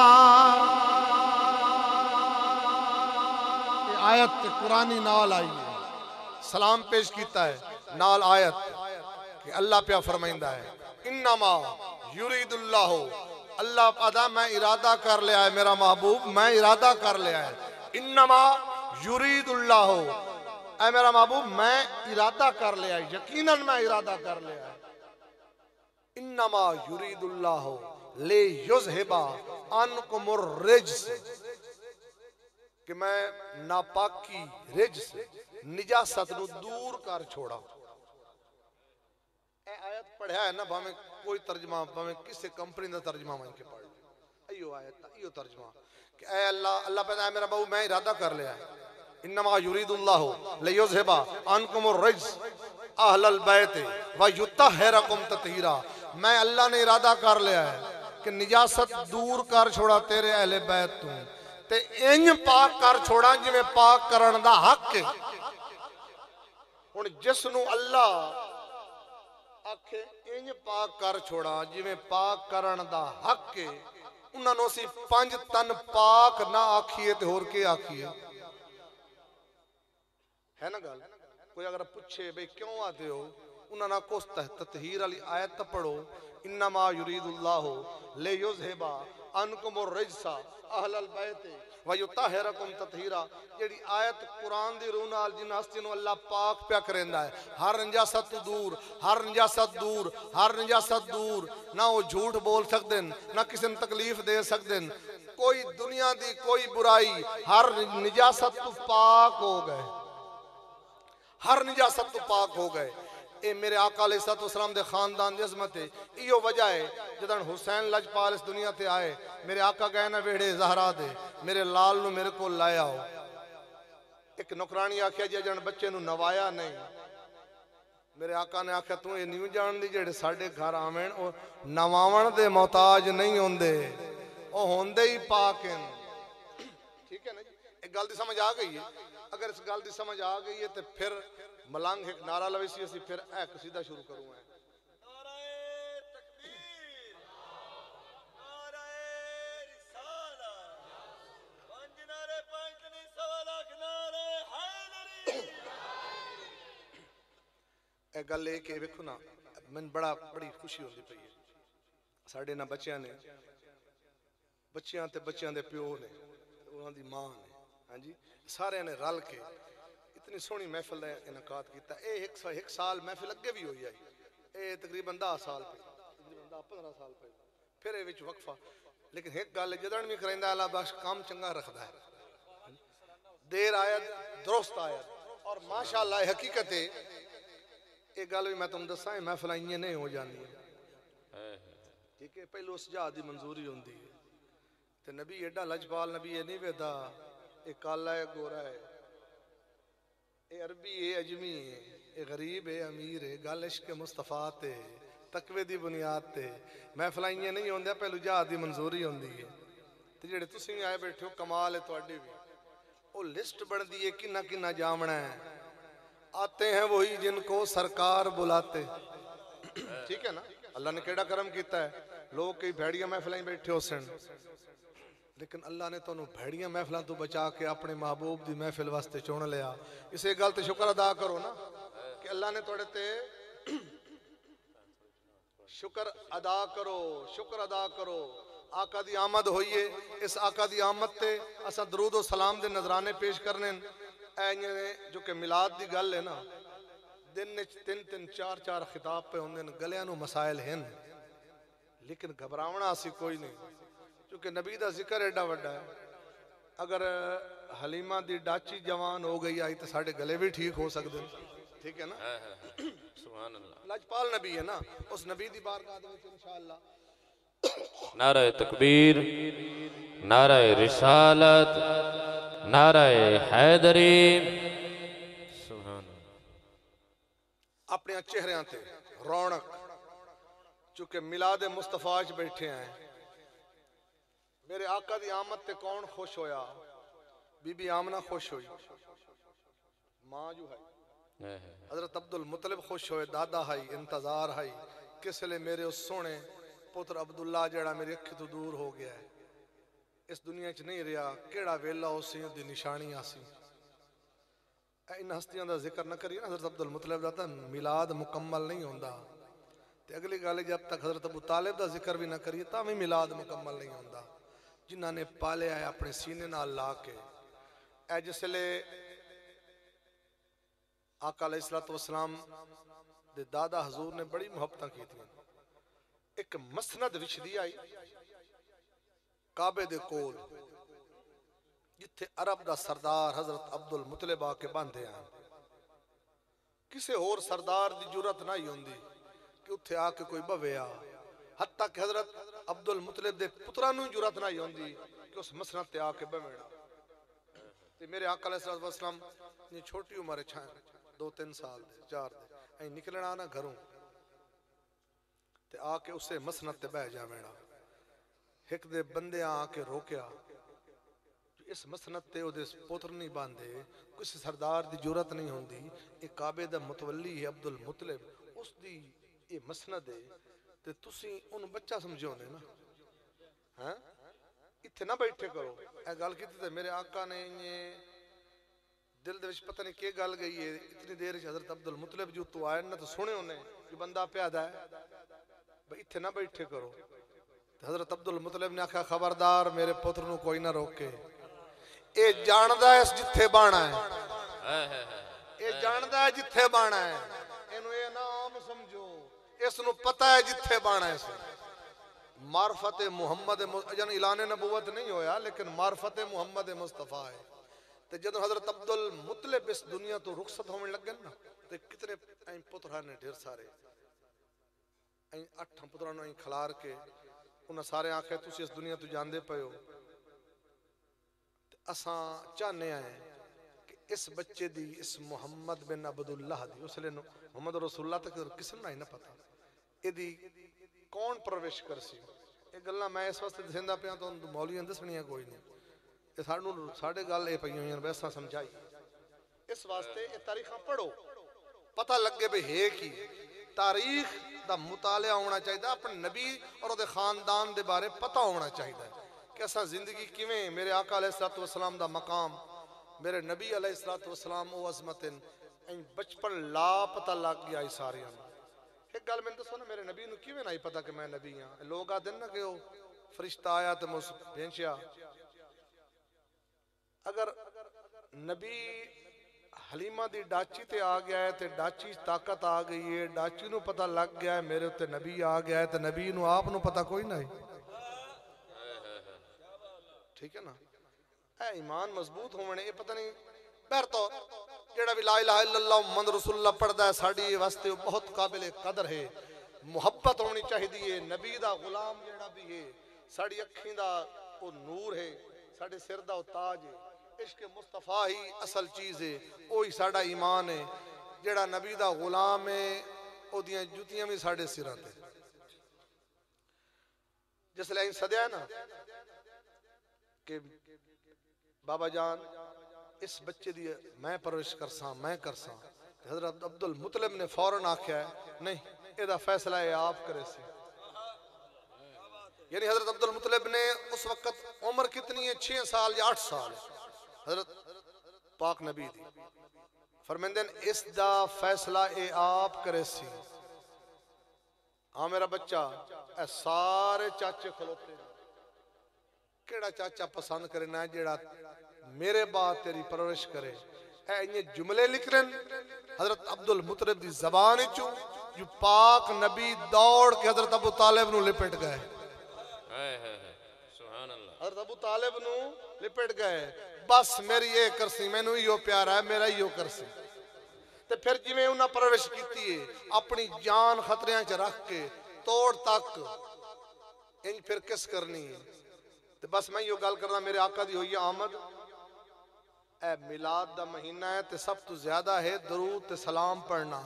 आयत कुरानी नाल आई है, सलाम पेश किया है नाल आयत कि अल्लाह प्या फरमाइंदा है इन्नमा युरीदुल्लाहु, अल्लाह अदा मैं इरादा कर लिया है, मेरा महबूब मैं इरादा कर लिया है। इन्नमा युरीदुल्लाहु, ऐ मेरा महबूब मैं इरादा कर लिया है, यकीनन मैं इरादा कर लिया है। इन्नमा युरीदुल्लाहु ले युज़हिबा अन्कुमुर रिज्स, कि मैं नापाकी रिज्स निजासत नू दूर कर छोड़ा। ए आयत पढ़ा है ना, भावें कोई तर्जमा भावें किसी कंपनी का तर्जमा मान के पढ़, इयो आयत इयो तर्जमा कि ए अल्लाह अल्लाह पैदा मेरा बाबू मैं इरादा कर लिया है। इन्नमा युरीदुल्लाहु लियुज़हिबा अन्कुमुर रिज्स अहलल बैत व युत्तहिरकुम तत्हीरा। मैं अल्लाह ने इरादा कर लिया है कि निजासत दूर कर छोड़ा तेरे अहले बैत तू ते इंज पाक कर छोड़ा जिवें पाक करन दा हक है। हुण जिसनू अल्लाह आखे इंज पाक कर छोड़ा जिवें पाक करन दा हक है, उन्हां नूं असीं पंज तन पाक ना आखिए ते होर के आखिए, है ना गल। कोई अगर पूछे भाई क्यों आते हो, उन्हां ना कुछ तत्हीर वाली आयत पढ़ो इन्नमा युरीदुल्लाहु लियुज़हिबा अन्कुमुर रिज्सा अहलल बैत व युत्तहिरकुम तत्हीरा। जेड़ी आयत कुरान दी रूह नाल जिन हस्ती नूं अल्लाह पाक प्या करैंदा है, हर नजासत दूर, हर नजासत दूर, हर नजासत दूर। ना वो झूठ बोल सकदे ना किसी नूं तकलीफ दे सकदे, कोई दुनिया दी कोई बुराई, हर नजासत तो पाक हो गए, हर नजासत तो पाक हो गए। ए मेरे आका अलैहिस्सलाम दे खानदान दी अज़मत है। इयो वजह है जदन हुसैन लजपाल इस दुनिया ते आए, मेरे आका गए ना वेड़े ज़हरा दे मेरे लाल नू मेरे को लाया हो। एक नौकरानी आख्या जी जन बच्चे नू नवाया नहीं, मेरे आका ने आख्या तू ये नहीं जानदी जेड़े साडे घर आवेन ओ नवावण दे मोहताज नहीं होंदे, ओ होंदे ही पाक हैं। ठीक है ना जी, एक गल दी समझ आ गई है। अगर इस गल दी समझ आ गई है तो फिर मलंग एक नारा लवे सी असी फिर ए कसीदा शुरू करूँ है। गल ये कि वेखो ना मैं बड़ी खुशी होती पई है साढ़े ना बच्चियां ने बच्चियां ते बच्चियां दे प्यो ने उन्हां दी मां ने हाँ जी सारे ने रल के इतनी सोहनी महफिल का इनकाद किया। एक साल महफिल अगे भी हुई आई ये तकरीबन 10 साल तकरीबन 10-15 साल पहले फिर ये वक्फा लेकिन एक गल जदन भी कराइंदा अल्लाह बख्श काम चंगा रखता है देर आयत दुरुस्त आयत और माशाअल्लाह हकीकत है ये गल भी मैं तुम दसा महफिल इं नहीं हो जानी ठीक है पहले उस जहाज की मंजूरी होंगी है तो नबी एडा लजपाल नबी ये नहीं वेदा ये काला है गोरा है ये अरबी है अजमी है ये गरीब है अमीर है गल इश्क मुस्तफा ते तकवे दी बुनियाद ते महफिल इं नहीं होंगे पहलू जहाज की मंजूरी होंगी है तो जेडे तुसीं भी आए बैठे हो कमाल है तुहाडी भी वो लिस्ट बनती है किन्ना किन्ना जामना है आते हैं वही जिनको सरकार बुलाते ठीक है ना अल्लाह ने केड़ा करम किया है लोग कई भैड़िया महफिल बैठे हो सन लेकिन अल्लाह ने तुहानू भैड़िया महफिलों तो बचा के अपने महबूब की महफिल वास्ते चुन लिया इसे गल ते शुक्र अदा करो ना कि अल्लाह ने तुहाडे ते शुक्र अदा करो आका दी आमद होई है इस आका दी आमद ते असा दरूद और सलाम दे नजराने पेश करने जो कि मिलाद की गल है ना दिन 3-3 4-4 खिताब पे होंगे गलियां नू मसाइल हैं लेकिन घबरावना असी कोई नहीं क्योंकि नबी का जिक्र एडा वड्डा है अगर हलीमा दी डाची जवान हो गई आई तो साढ़े गले भी ठीक हो सकते ठीक है ना सुभान अल्लाह लजपाल नबी है ना उस नबी दी बारगाह दे विच इंशाअल्लाह नारा तकबीर नारा रिसालत नारा हैदरी सुभान अपने चेहरियां ते रौनक चूंकि मिलाद मुस्तफा च बैठे हैं मेरे आका दी आमद ते कौन खुश होया बीबी आमना खुश हुई मां जो है हजरत अब्दुल मुतलिब खुश होए दादा है इंतजार है किस ले मेरे उस सोने पुत्र अब्दुल्ला जड़ा मेरी अखी तो दूर हो गया है इस दुनिया च नहीं रहा केड़ा वेला उसी दी निशानी आसी इन हस्तियों का जिक्र न करिए ना हजरत अब्दुल मुतलिब का तो मिलाद मुकम्मल नहीं होता ते अगली गल जब तक हजरत अबू तालिब का जिक्र भी ना करिए तो भी मिलाद मुकम्मल नहीं होता जिन्हों ने पालिया है अपने सीने नाल ला के ए जिसले आका अलैहिस्सलातु वस्सलाम दे दादा हजूर ने बड़ी मुहब्बत की एक मसनद विछदी आई काबे दे कोल जिथे अरब दा सरदार हजरत अब्दुल मुतलिब आके बांधे हैं किसी होर सरदार दी जुरत नहीं होंदी कि उत्थे आके कोई बवेया हत्ता कि हजरत अब्दुल मुतलिब दे पुत्रा नूं जुरत नहीं होंदी कि उस मसनद ते आके बवेना ते मेरे आका अलैहिस्सलातु वस्सलाम ने छोटी उम्र 2-3 साल दे 4 दे निकलना ना घरों ते आके उसे मसनद ते बह जावेना एक दे बंदे आके रोकया इस मसनद ते ओदे पुत्र नहीं बांधे किसी सरदार दी जरूरत नहीं होंदी ये काबे दा मुतवल्ली है अब्दुल मुतलिब उस दी ये मसनद है ते तुसी उन बच्चा समझोने ना हैं इत्थे ना बैठे करो ए गल कीती ते मेरे आका ने ये दिल दे विच पता नहीं के गल गई है इतनी देर हजरत अब्दुल मुतलिब जो तो आए ना तो सुने उन्हें कि बंदा प्यादा है भाई इत्थे ना बैठे करो हजरत अब्दुल मुतलिब ने आखा खबरदार मेरे पुत्र नूं कोई ना रोके ये जानदा है जिथे बाणा है ये जानदा है जिथे बाणा है इनू ये ना आम समझो इसनू पता है जिथे बाणा है मार्फत मुहम्मद जन ऐलान नबूवत नहीं होया लेकिन मार्फत मुहम्मद मुस्तफा है ते जदों हजरत अब्दुल मुतलिब इस दुनिया तो रुखसत होने लगे ना ते कितने पुत्र ने ढेर सारे 8 पुत्रों ने खिलार के उन्हें सारे आखे तुसी इस दुनिया तो जानते पे हो असा चाहने हैं कि इस बच्चे दी इस मुहम्मद बिन अब्दुल्लाह दी उसले मुहम्मद रसूलुल्लाह तक किसी ने नहीं पता यदि कौन प्रवेश कर सी ये गल्लां मैं इस वास्ते दसदा पिया तो मौलवियां दसनियां कोई नहीं ये सानू साढ़े गल ये पई हुई वैसा समझाई इस वास्ते ये तारीखां पढ़ो पता लगे भी है कि तारीख का मुतालिया होना चाहिए, अपने नबी और उहदे खानदान के बारे पता होना चाहिए कि असा जिंदगी किवें, मेरे आका अलैहिस्सलातु वस्सलाम दा मकाम, मेरे नबी अलैहिस्सलातु वस्सलाम वो अजमत बचपन ला पता लग गया सारिया। एक गल मैंने दसो ना, मेरे नबी नूं किवें नहीं पता कि मैं नबी हाँ? लोग आते ना कि फरिश्ता आया तो मुझ भेजिया। अगर नबी हलीमा दी डाची ते आ गया है तो डाची ताकत आ गई है, डाची नूं पता लग गया है मेरे उत्ते नबी आ गया है, तो नबी नूं आप नूं पता कोई नहीं। ठीक है ना, ऐ ईमान मजबूत होने, ये पता नहीं बहर तो जेड़ा भी ला इलाहा इल्लल्लाह मुहम्मद रसूलुल्लाह पढ़दा है साडी वास्ते बहुत काबिल कदर है। मुहब्बत होनी चाहिए, नबी दा गुलाम जेड़ा भी है, साडी अखीं दा वो नूर है, साडे सिर दा वो ताज है। इश्क मुस्तफा ही असल चीज है, वही साडा ईमान है। जेड़ा नबी दा गुलाम है ओदियां जुतियां भी साडे सिरां ते। जिसले सदया है ना कि बाबा जान इस बच्चे दी मैं परवरिश करसा, मैं करसा, हजरत अब्दुल मुतलिब ने फौरन आख्या है नहीं, एदा फैसला है आप करे से। यानी हजरत अब्दुल मुतलिब ने उस वक्त उम्र कितनी है, 6 साल या 8 साल हजरत पाक नबी दी। फरमांदे इस दा फैसला ए आप करे सी। हाँ मेरा बच्चा, ए सारे चाचे खलोते, केड़ा चाचा पसंद करे ना जेड़ा मेरे बाद तेरी परवरिश करे। ऐ जुमले लिख रहे हजरत अब्दुल मुतलिब दी जबान चो, जो पाक नबी दौड़ के हजरत अबू तालिब नूं लिपट गए। हजरत अबू तालिब नूं लिपट गए, बस मेरी ये करसी, मैनू इहो प्यार है, मेरा इहो करसी। ते फिर जिवें उन्हां परवरिश कीती है अपनी जान खतरियां च रख के तोड़ तक, इंज फिर किस करनी है। ते बस मैं इहो गल करना, मेरे आका दी होई आमद, ए मिलाद दा महीना है ते सब तो ज्यादा है दरूद ते सलाम पढ़ना।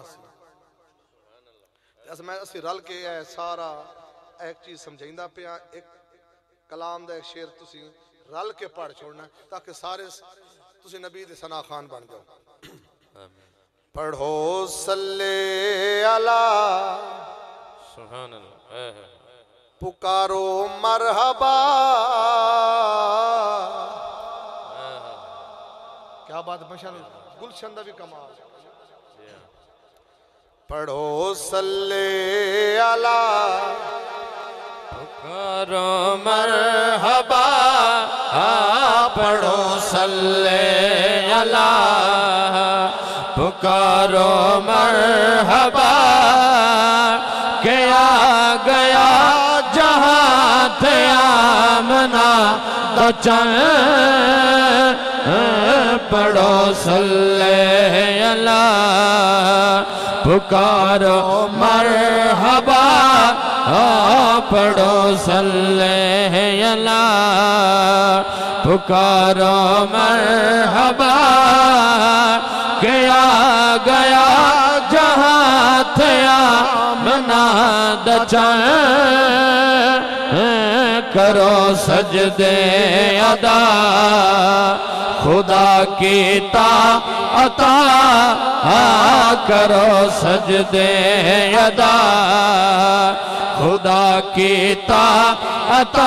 मैं असी रल के ए सारा एक चीज समझाइंदा पिया, एक कलाम दा एक शेर तुसी रल के पढ़ छोड़ना ताकि सारे तुसी नबी दे सना खान बन जाओ। पढ़ो सल्ले अला सुभान अल्लाह, पुकारो मरहबा। क्या बात, माशाअल्लाह, गुलशन दा भी कमाल। पढ़ो सल्ले अला पुकारो मरहबा, पढ़ो सल्ले अला, पुकारो मरहबा, के आ गया जहां थे आमना तो चल, पढ़ो सल्ले अला, पुकारो मरहबा, पढ़ो सल्ले अला, पुकारो मरहबा, के आ गया जहां थे आमना दचन, करो सजदे अदा खुदा की अता, करो सजदे अदा खुदा की अता,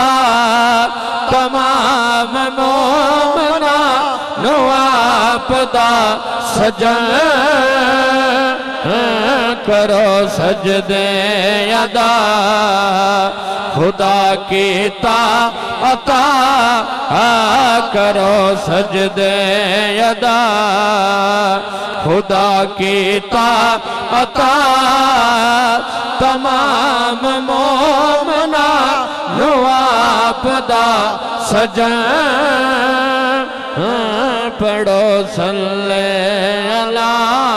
तमाम मोमना नो आपदा सजन, करो सजदे अदा खुदा की अता, करो सजदे अदा खुदा की अता, तमाम मोमना नो आपदा सजन, पढ़ो सल्ले अला।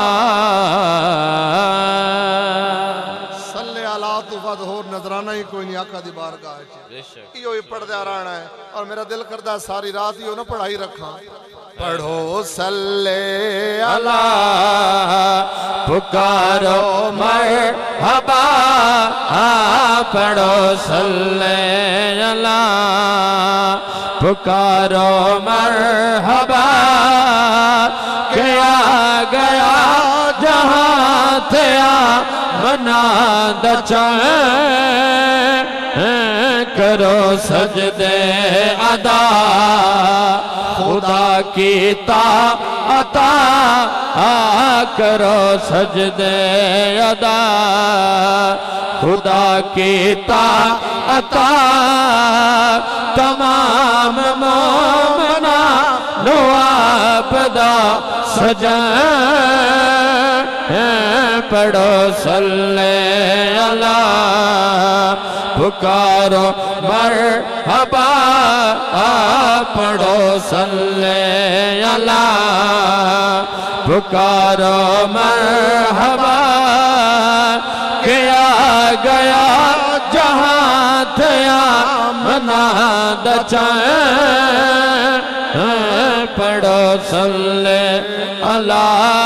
बाद होर नजराना ही कोई नहीं आका दी बारगाह च, इहो ही पढ़दा रहना है। और मेरा दिल करदा सारी रात ही ना पढ़ाई रखा। पढ़ो सल्ले अला, पुकारो मरहबा, पढ़ो सल्ले अला, पुकारो मरहबा, गया गया जहां थया मना दचा करो सजदे अदा खुदा की अता करो सजदे अदा खुदा की अता तमाम मोमना नो आपदा सजा पढ़ो सल्ले अला पुकारो मरहबा पढ़ो सल्ले अला पुकारो मरहबा गया गया जहां थया मना दचा पढ़ो सल्ले अला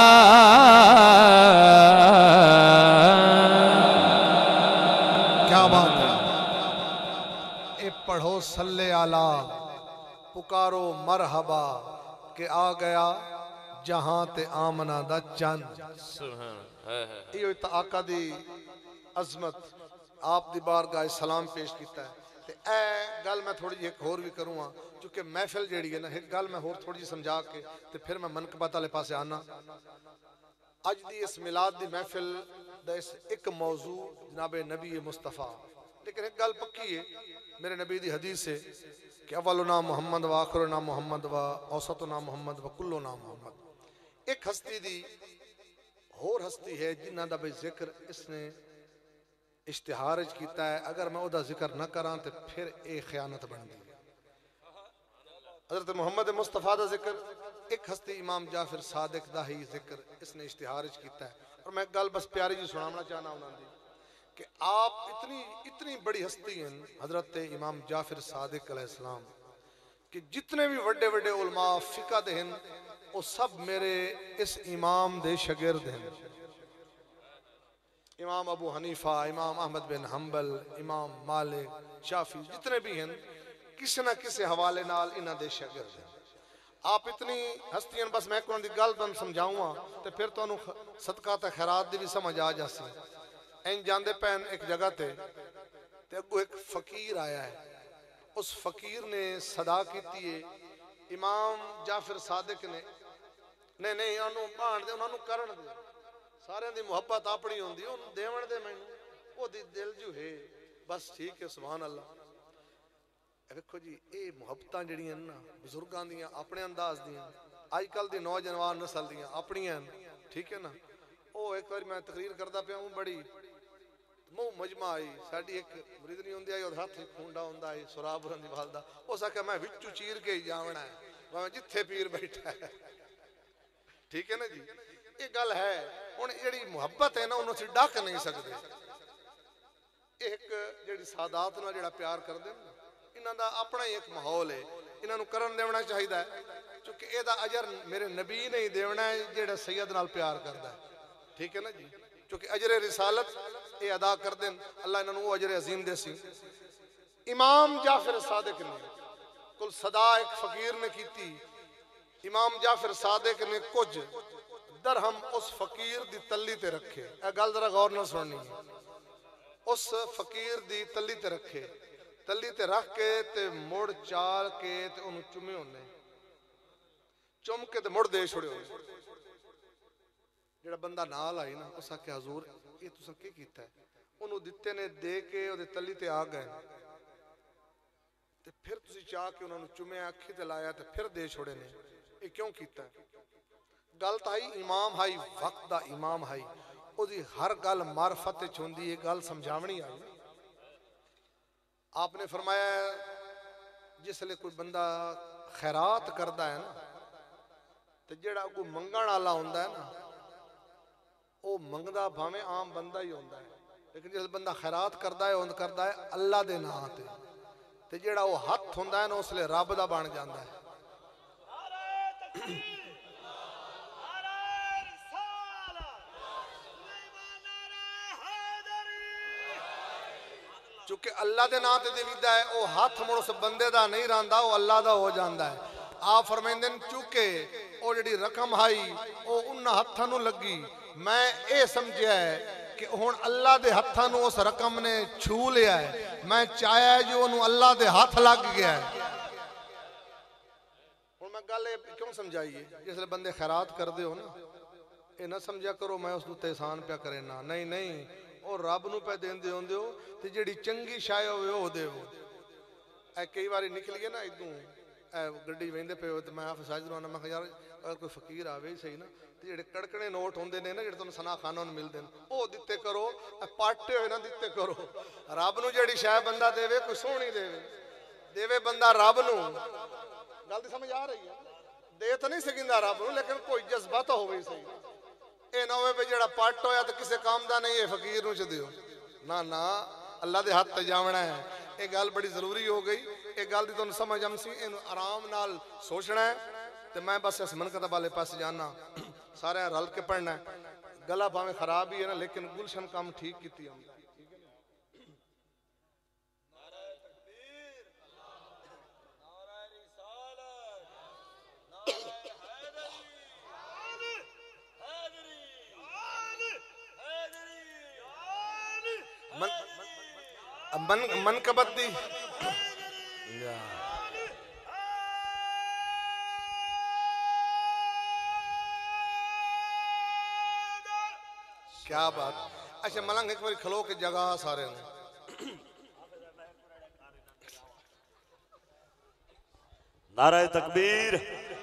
क्या बात है। ए पढ़ो सल्ले आला पुकारो मरहबा के आ गया जहां ते आमना दा चंद इहो तो आका दी अजमत आप दी बारगाह सलाम पेश किया है। ते ए गल मैं थोड़ी एक होर भी करूँगा क्योंकि महफिल जेड़ी है ना एक गल मैं होर थोड़ी समझा के ते फिर मैं मनकबत वाले पासे आना। अज दी इस मिलाद दी महफिल दा इस एक मौजू जनाब नबी मुस्तफ़ा, लेकिन एक गल पक्की है मेरे नबी दी हदीस है कि अव्वलुना मोहम्मद व आखिरुना मोहम्मद व औसतुना मोहम्मद व कुल्लुना मोहम्मद। एक हस्ती दी होर हस्ती है जिन्हां दा भी जिक्र इसने इश्तिहार किया है, अगर मैं उदा जिक्र न करा तो फिर एक खयानत बन गई। हजरत मोहम्मद मुस्तफ़ा का जिक्र एक हस्ती इमाम जाफिर सादिक दा ही जिक्र इसने इश्तिहार किया है। और मैं गल बस प्यारी जी सुनाना चाहना उन्होंने कि आप इतनी बड़ी हस्ती हैं हजरत इमाम जाफिर सादिक अलैहिस्सलाम कि जितने भी बड़े बड़े उलमा फिका दे हैं वो सब मेरे इस इमाम दे शागिर्द हैं। इमाम अबू हनीफा, इमाम अहमद बिन हम्बल, इमाम मालिक, शाफी जितने भी हैं किसी न किसी हवाले नाल इन्हां दे शागिर्द हैं। आप इतनी हस्तियां बस मैं कोई गल तुहानू समझाऊंगा तो फिर तुहानू सदका ते खैरात दी भी समझ आ जासी। इंज जांदे पैन एक जगह ते अगो एक फकीर आया है, उस फकीर ने सदा की इमाम जाफिर सादिक ने नहीं उन्होंने भाण दे उन्होंने करन दे सारे दी मुहब्बत अपनी होंदी उन्होंने देवन दे मैनू ओदी दिल जू है बस ठीक है सुभान अल्लाह। देखो जी ये मुहब्बतां जड़ियां ना बुजुर्गां दियां अपने अंदाज दियां अजकल दी नौजवान नस्ल दियां अपनियां ठीक है ना। वो एक बार मैं तकरीर करदा पिया हूं बड़ी मूह मजमा आई साडी एक मुरीदनी होंदी आई और हाथ खूंडा होंदा है सुराब रंदी वालदा उस आख्या मैं विचू चीर के ही जावना है मैं जिथे पीर बैठा है ठीक है ना जी। ये गल है हुण जिहड़ी मुहब्बत है ना उन्होंने असीं डक नहीं सकते। एक जिहड़ी सादात नाल जिहड़ा प्यार करदे ने इन्हां दा अपना ही एक माहौल है, इन्हां नूं करन देना चाहिए क्योंकि इहदा अजर मेरे नबी ने ही देना है जिहड़ा सैयद नाल प्यार करदा है ठीक है ना जी। क्योंकि अजरे रिसालत ये अदा कर दें अल्लाह इन्होंने वो अजर अजीम दे सी। इमाम जाफिर सादिक ने कुल सदा एक फकीर ने की, इमाम जाफिर सादिक ने कुछ दरहम उस फकीर दी तली ते रखे। ए गल जरा गौर नाल सुननी है। उस फकीर दी तली ते रखे, तली ते रख के ते मुड़ चाल के ते उन्हें चुमे होने चुम के ते मुड़ दे छोड़े। जेड़ा बंदा नाल आई ना उस आख्या हजूर ये तुसां की कीता है? उन्होंने दिते ने दे के ओदे तली ते आ गए ते फिर तुसी चाह के उन्होंने चुमिया अखी ते लाया ते फिर दे छोड़े ने ये क्यों कीता है? गल तो आई इमाम हाई वक्त दा इमाम हाई ओदी हर गल मार्फत च हुंदी है गल समझावनी आई। आपने फरमाया जिसले कोई बंदा खैरात करता है ना तो जेड़ा कोई मंगण वाला होंदा है ना वो मंगदा भावें आम बंदा ही होंदा है, लेकिन जिस बंदा खैरात करता है अल्लाह दे नाम ते जेड़ा वो हथ होंदा है ना उसले रब दा बन जाता है। क्योंकि अल्लाह के नाम से देवीदा है वो हाथ मुड़ उस बंदे का नहीं रहा वो अल्लाह का हो जाता है। आप फरमाइंदे चूंकि ਉਹ ਜਿਹੜੀ ਰਕਮ ਆਈ ਉਹ ਉਹਨਾਂ ਹੱਥਾਂ ਨੂੰ ਲੱਗੀ। मैं ये समझिया है कि हुण अल्लाह के हत्थां नूं उस रकम ने छू लिया है। मैं चाहया है जो उन्होंने अल्लाह के हाथ लग गया है। हुण मैं गल क्यों समझाइए, जिसले बंदे खैरात करते हो ना, ये ना समझा करो मैं उस उत्ते एहसान पे करे ना, नहीं नहीं, और रब नूं पे देंदे होंदे हो ते जिहड़ी चंगी शाय होवे ओह देवो। कई बार निकली है ना इदों गड्डी वेंदे पे तो मैं आप साज दरवाना, मैं यार अगर कोई फकीर आवे ही सही ना, तो जेडे कड़कने नोट होंदे ने ना, जेडे तुहानूं सना खाना मिलते हैं, वो दिते करो, पाटे होए ना दिते करो। रब नूं जेहड़ी शै बंदा देवे, कोई सोहनी देवे, देवे बंदा रब नूं। गल दी समझ आ रही है? दे तो नहीं सकिंदा रब नूं, लेकिन कोई जज्बा तो होवे ही सही। ये ना होवे भी जेहड़ा पट होया तो किसी काम का नहीं है, फकीर नूं च दिओ ना ना, अल्लाह के हाथ ते जावना है। ये गल बड़ी जरूरी हो गई। ये गल की तुहानूं समझ आम सी, इहनूं आराम नाल सोचना है। तो मैं बस इस मनकत वाले पास जाना, सारे रल के पढ़ना है। गला भावें खराब ही है ना, लेकिन गुलशन काम ठीक की हम। मनकबत दी क्या बात। अच्छा मलंग एक बार खलो के जगह सारे नारा तकबीर।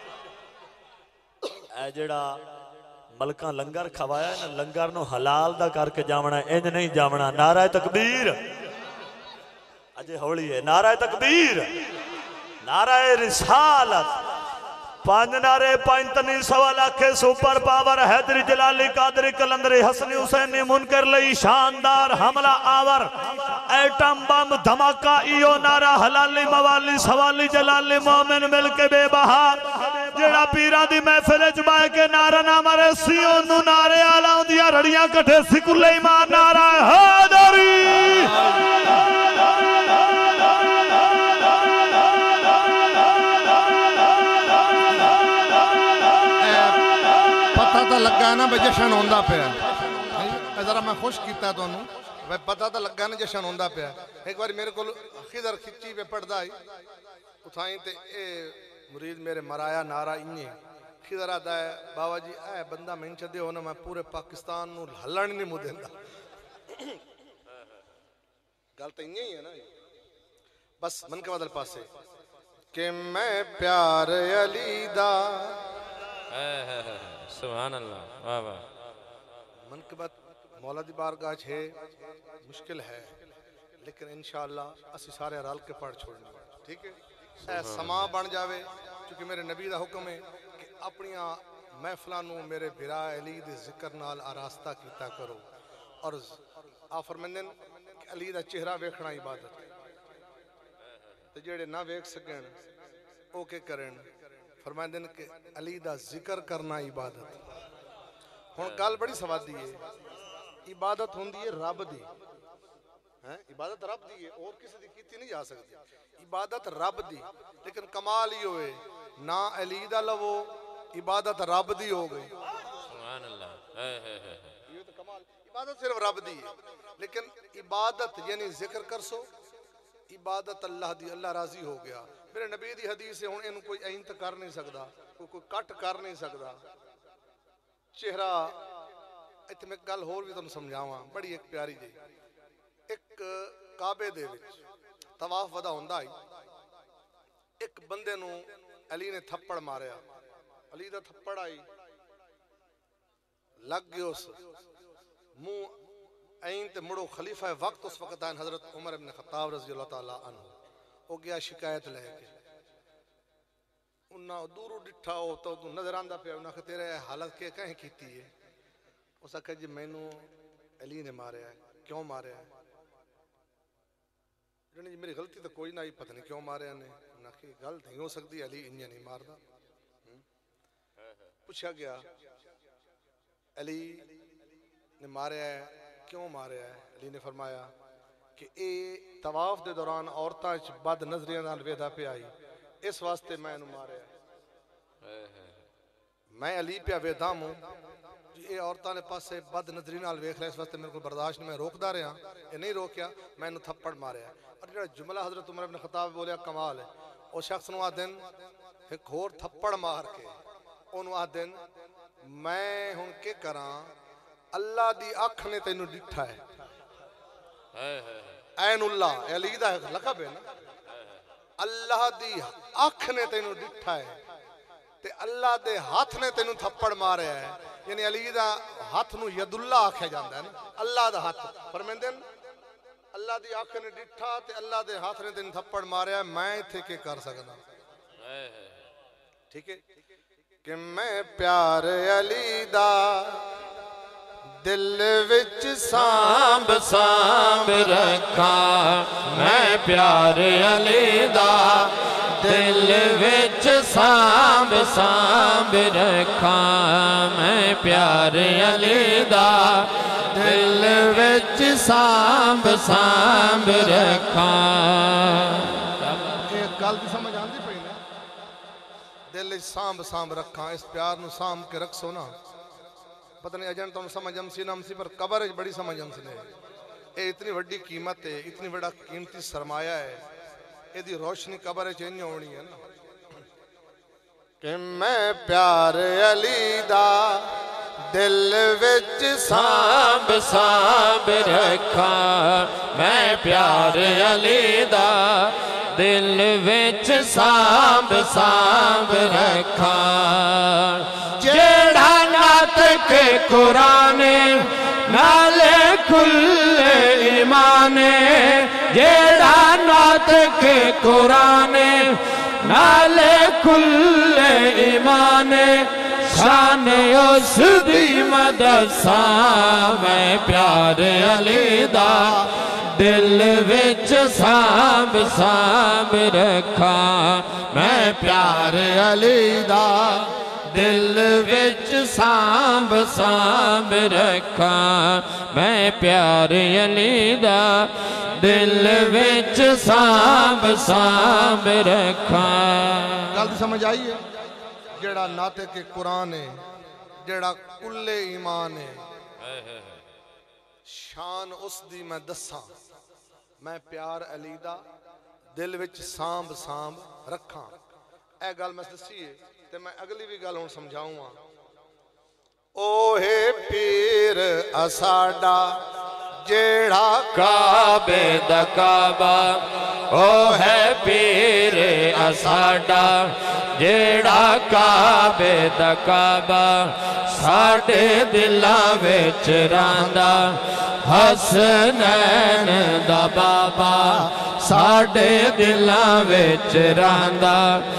जेड़ा मलका लंगर खवाया ना, लंगर नो हलाल दा करके जावना, इंज नहीं जावना। नारा तकबीर। अजे हौली है। नारा तकबीर, नारा रिसालत। पांच नारे पंतनी सवा लाख सुपर पावर हैदरी जलाली कादरी कलंदरी हसनी हुसैनी मुनकर लई शानदार हमला आवर एटम बम धमाका इयो नारा हलाली मवाली सवाली जलाली मोमिन मिलके बेबहार जेड़ा पीरा दी महफिल च बाए के नारा ना मारे सियो नु नारे आला उदियां रड़ियां कठे सिकुले ईमान नारा हैदरी। पता तो लगा ना भाई जशन होंदा पिया, जरा मैं खुश किया तुहानूं भाई, पता तो लगा ना जशन होंदा पिया। एक बार मेरे को खिदर खिच्ची पे पढ़दा आई उठाई ते ए मुरीद मेरे मराया नारा इन्ने खिदर आता है बाबा जी ए बंदा मैं चदे हो ना, मैं पूरे पाकिस्तान नूं हलण नहीं मुँह देंदा। गल तो इन्नी ही है ना। बस मन के बदल पासे कि मैं प्यार अली दा सुभान अल्लाह, वाह वाह। मनकबत मौला दी बारगाह है, मुश्किल है, लेकिन इंशाअल्लाह असी सारे रल के पढ़ छोड़ना, ठीक है। समा बन जावे, क्योंकि मेरे नबी का हुक्म है कि अपनिया महफिलों नूं मेरे बिरा अली दे जिक्र नाल आरास्ता कीता करो। और आ फरमांदे कि अली दा चेहरा वेखना इबादत है, ते जेड़े ना वेख सकन ओ के करन। फरमांदे कि अली दा जिक्र करना इबादत। हुण गल बड़ी सवादी है, इबादत होंदी है रब दी, हैं इबादत रब दी है, और किसी दी कीती नहीं जा सकती। इबादत रब दी, लेकिन कमाल ही होए ना अली दा लवो, इबादत रब दी हो गई। सुभान अल्लाह, ये तो कमाल। इबादत सिर्फ रब दी है, लेकिन इबादत यानी जिक्र कर सो, इबादत अल्लाह दी, अल्लाह राजी हो गया। मेरे नबी दी हदीस है, हुण इहनूं कोई ऐं तो कर नहीं सकता, कोई कट कर नहीं सकता चेहरा। इत्थे मैं गल होर भी तुहानूं समझावां, बड़ी एक प्यारी जी। एक काबे दे विच तवाफ वदा हुंदा ही, एक बंदे नूं अली ने थप्पड़ मारिया, अली दा थप्पड़ आई लग गया उस मुंह ऐं ते मुड़ो खलीफा वक्त उस वक्त आन हजरत उमर इब्न खत्ताब रज़ी अल्लाह तआला अन्हु हो गया शिकायत लेके। उन्ना दूरों डिठा हो तो नजर आंदा पे, उन्हें तेरे हालत के कहीं कीती है। उस आख्या जी मैनू अली ने मारे है। क्यों मारे है? जी मेरी गलती तो कोई ना ही, पता नहीं क्यों मारे ने। उन्हें गल नहीं हो सकती, अली इन्हें नहीं मारदा। पूछा गया अली ने मारे है, क्यों मारे है? अली ने फरमाया कि ए तवाफ के दौरान औरतां बद नजरियां नाल वेदा पे आई, इस वास्ते मैं इन्हूं मारे। मैं अली पे वेदा हूँ ये औरतों ने पासे बद नजरी नाल वेख लिया, इस वास्ते मेरे को बर्दाश्त नहीं, मैं रोकदा रहा, ये नहीं रोकया, मैं इन्हू थप्पड़ मारिया। और जो जुमला हजरत उमर इब्न खत्ताब बोलिया कमाल है, उस शख्स नू आ दिन एक होर थप्पड़ मार के ओनू आ दिन मैं हुण के करा, अल्लाह दी अख ने तेनू डिठा है, ऐनुल्लाह अली दा लक़ब है ना, अल्लाह दी अख ने तेनू डिठा है ते अल्लाह दे हाथ ने तेनू थप्पड़ मारिया है। यानी अली दा हाथ नू यदुल्ला आख्या जाता है ना, अल्लाह दा हाथ फरमांदे अल्लाह दी अख ने डिठा ते अल्लाह दे हाथ ने तेनू थप्पड़ मारिया, मैं इत्थे के कर सकदा। ठीक है कि मैं प्यार अली दा दिल विच सांभ सांभ रखा, मैं प्यार अली दा दिल विच सांभ सांभ रखा, मैं प्यार अली दा दिल विच सांभ सांभ रखा। गल दी समझ आंदी पई ना, दिल विच सांभ सांभ रखा, इस प्यार नू सांभ के रखसो ना, पता नहीं अजन तुम समझ अमसी ना अमसी, पर कबर बड़ी समझ अमसी ने। ये इतनी वड्डी कीमत है, इतनी बड़ा कीमती सरमाया है, यदि रोशनी कबर चेंज होनी है ना। कि मैं प्यार अली दा दिल विच सांभ सांभ रखा, मैं प्यार अली दा दिल विच सांभ सांभ रखा। जेड़ा नातक कुरान नाले खुले ईमाने, जेड़ा नातक कुरान नाले खुले ईमाने, शान उस दी मदसा, मैं प्यार अली दा दिल विच सांभ सांभ रखा, मैं प्यार अली दा दिल विच सांभ सांभ रखा, मैं प्यार अली दा दिल विच सांभ सांभ रखा। गल समझ आई है? जेड़ा नाते के कुरान है, जेड़ा कुल्ले ईमान है, शान उस दी मैं दसा, मैं प्यार अली दा दिल विच सांभ सांभ रखा। ए गल मैं दसी है ते मैं अगली भी गल हुण समझाऊंगा। ओहे पीर असाडा जेड़ा काबे दा काबा, ओ है पीर असाडा जेड़ा काबे दा काबा, साडे दिलां विच रहिंदा हसनैन दा बाबा, साडे दिलां विच रहिंदा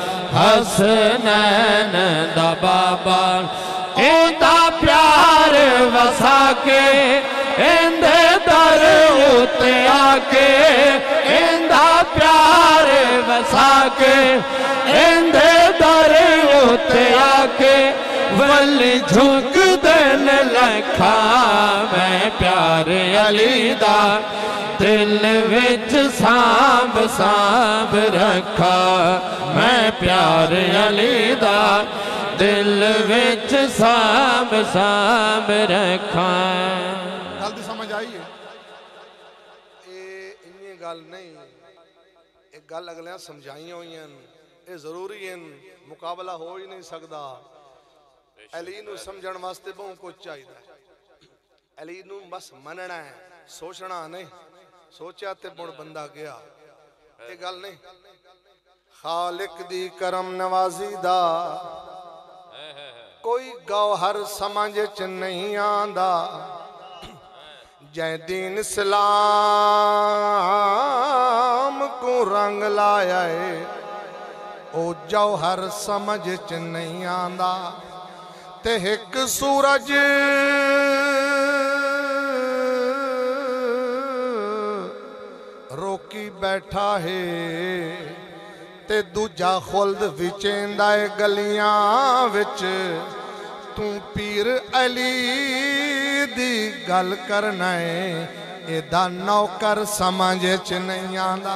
हसनैन दा बाबा। इंदा प्यार वसा के इंदे दर उते आके, इंदा प्यार वसा के इंदे दर उते आके, वली झुक देन लखा, मैं प्यार अली दा दिल विच सांभ सांभ रखा, मैं प्यार अली दा दिल विच सांभ सांभ रखा। गल दी समझ आई है? ये गल नहीं, एक गल अगलियां समझाई हुई हैं, ये जरूरी है, मुकाबला हो ही नहीं सकता। अली नू समझण वास्ते बहुत कुछ चाहिए। अली नू बस मनना है, सोचना नहीं। सोचा ते मुड़ बंदा गया, ये गल नहीं। खालिक दी करम नवाजी दा कोई गौहर समझ च नहीं आंदा, जै दीन इस्लाम को रंग लाया है, ओ जौहर समझ च नहीं आंदा। ते एक सूरज रोकी बैठा है, ते दूजा खुल्द विचेंदा है गलियां विच। तू पीर अली दी गल करना है, एदा नौकर समझ च नहीं आंदा।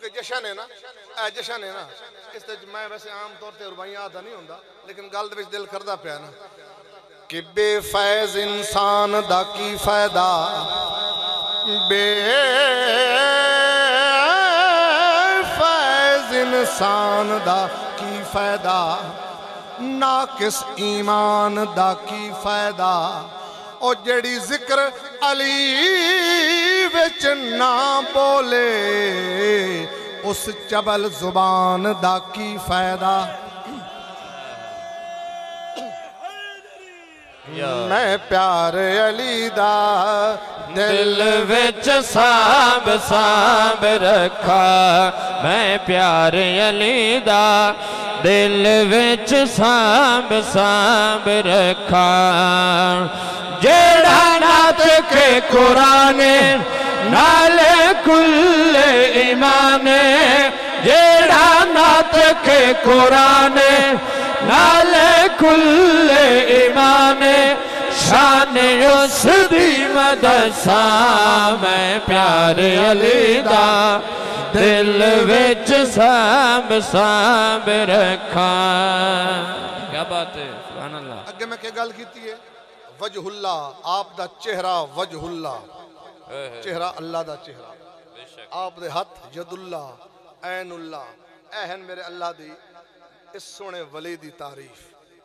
क्योंकि जशन है ना, ए जशन है ना, इस मैं वैसे आम तौर पर रुबाइयां आदा नहीं होंदा, लेकिन गल दे विच दिल करदा पिया ना कि बेफैज इंसान दा की फायदा, बेफैज इंसान दा की फायदा, नाकिस ईमान दा की फायदा, और जड़ी जिक्र अली विच ना बोले उस चबल जुबान दा की फायदा। मैं प्यार अली दा दिल विच सांभ सांभ रखा, मैं प्यार अली दा दिल विच सांभ सांभ रखा। जेड़ा नात के कुरान नाले कुल ईमान, जेड़ा नात के कुरान नाले कुल ईमान, शान उस दी मदसा मैं प्यार अली दा दिल विच सांभ सांभ रखा। क्या बात है, सुभान अल्लाह। अगे मैं क्या गल की है, वजहुल्ला आप दा चेहरा, वजहुल्ला चेहरा अल्लाह दा चेहरा, आप दे हथ यदुल्ला ऐनुल्ला, ऐहन मेरे अल्लाह दी इस सोने वली दी तारीफ।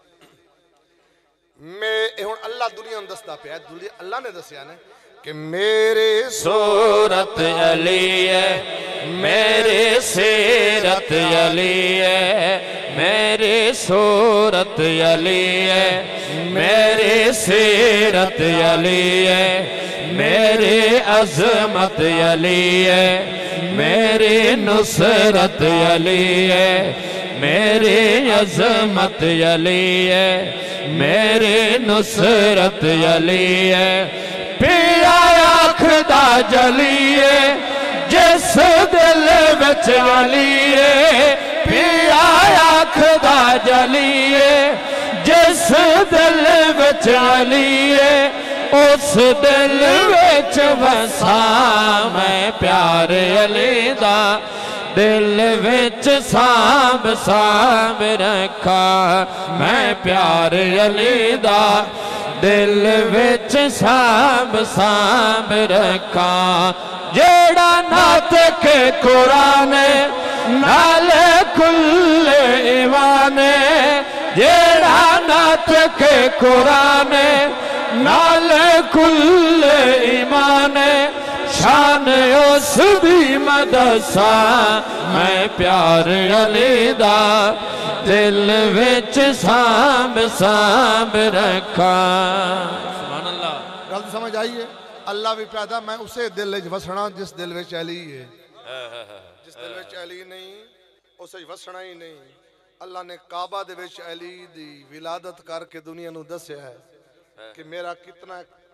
मैं हुण अल्लाह दुनिया नूं दसदा पिया, दुनिया अल्लाह ने दसिया ने कि मेरे सूरत अली है, मेरे सीरत अली है, मेरी सूरत अली है, मेरी सीरत अली है, मेरी अजमत अली है, मेरी नुसरत अली है, मेरी अजमत अली है, मेरी नुसरत अली है। पिया आखदा जलिए जिस दिल विच अलिए, पिया आखदा जलिए जिस दिल विच अलिए, उस दिल विच वसा मैं प्यार अली दा दिल विच सांभ सांभ रखा, मैं प्यार अली दा दिल विच सांभ सांभ रखा। जेड़ा नात के कुरान नाले कुल ईमान, जेड़ा नात के कुरान नाले कुल ईमान, शान उस दी मदसा मैं प्यार अली दा दिल विच सांभ सांभ रखा। सुभान अल्लाह। गल समझ आई है, अल्लाह भी पैदा मैं उसे दिल विच वसना जिस दिल विच अली है, जिस दिल विच अली नहीं उस वसना ही नहीं। अल्लाह ने काबा दे विच अली दी विलादत करके दुनिया नूं दस्या है कि मेरा कितना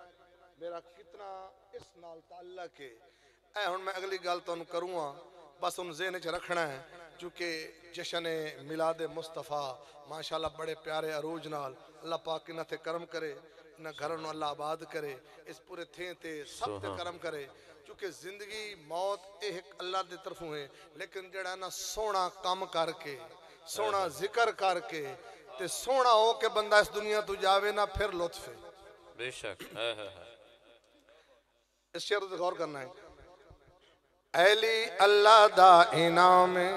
इस नाल ताल्लुक है। ऐ हुण मैं अगली गल तुहानूं करूँगा, बस उन ज़हन च रखना है, चूँकि जश्न मिलाद मुस्तफ़ा माशाअल्लाह बड़े प्यारे अरूज नाल अल्लाह पाक इन्हां ते करम करे, इन्हां घरां नूं अल्लाह आबाद करे, इस पूरे थे ते सब ते करम करे। चूँकि जिंदगी मौत एक अल्लाह की तरफों है, लेकिन जड़ा ना सोना काम करके सोना जिक्र करके ते सोना हो के बंदा इस दुनिया तो जावे ना, फिर लुत्फ है। बेशक इस शेर पर गौर करना है। अली अल्लाह दा इनाम है।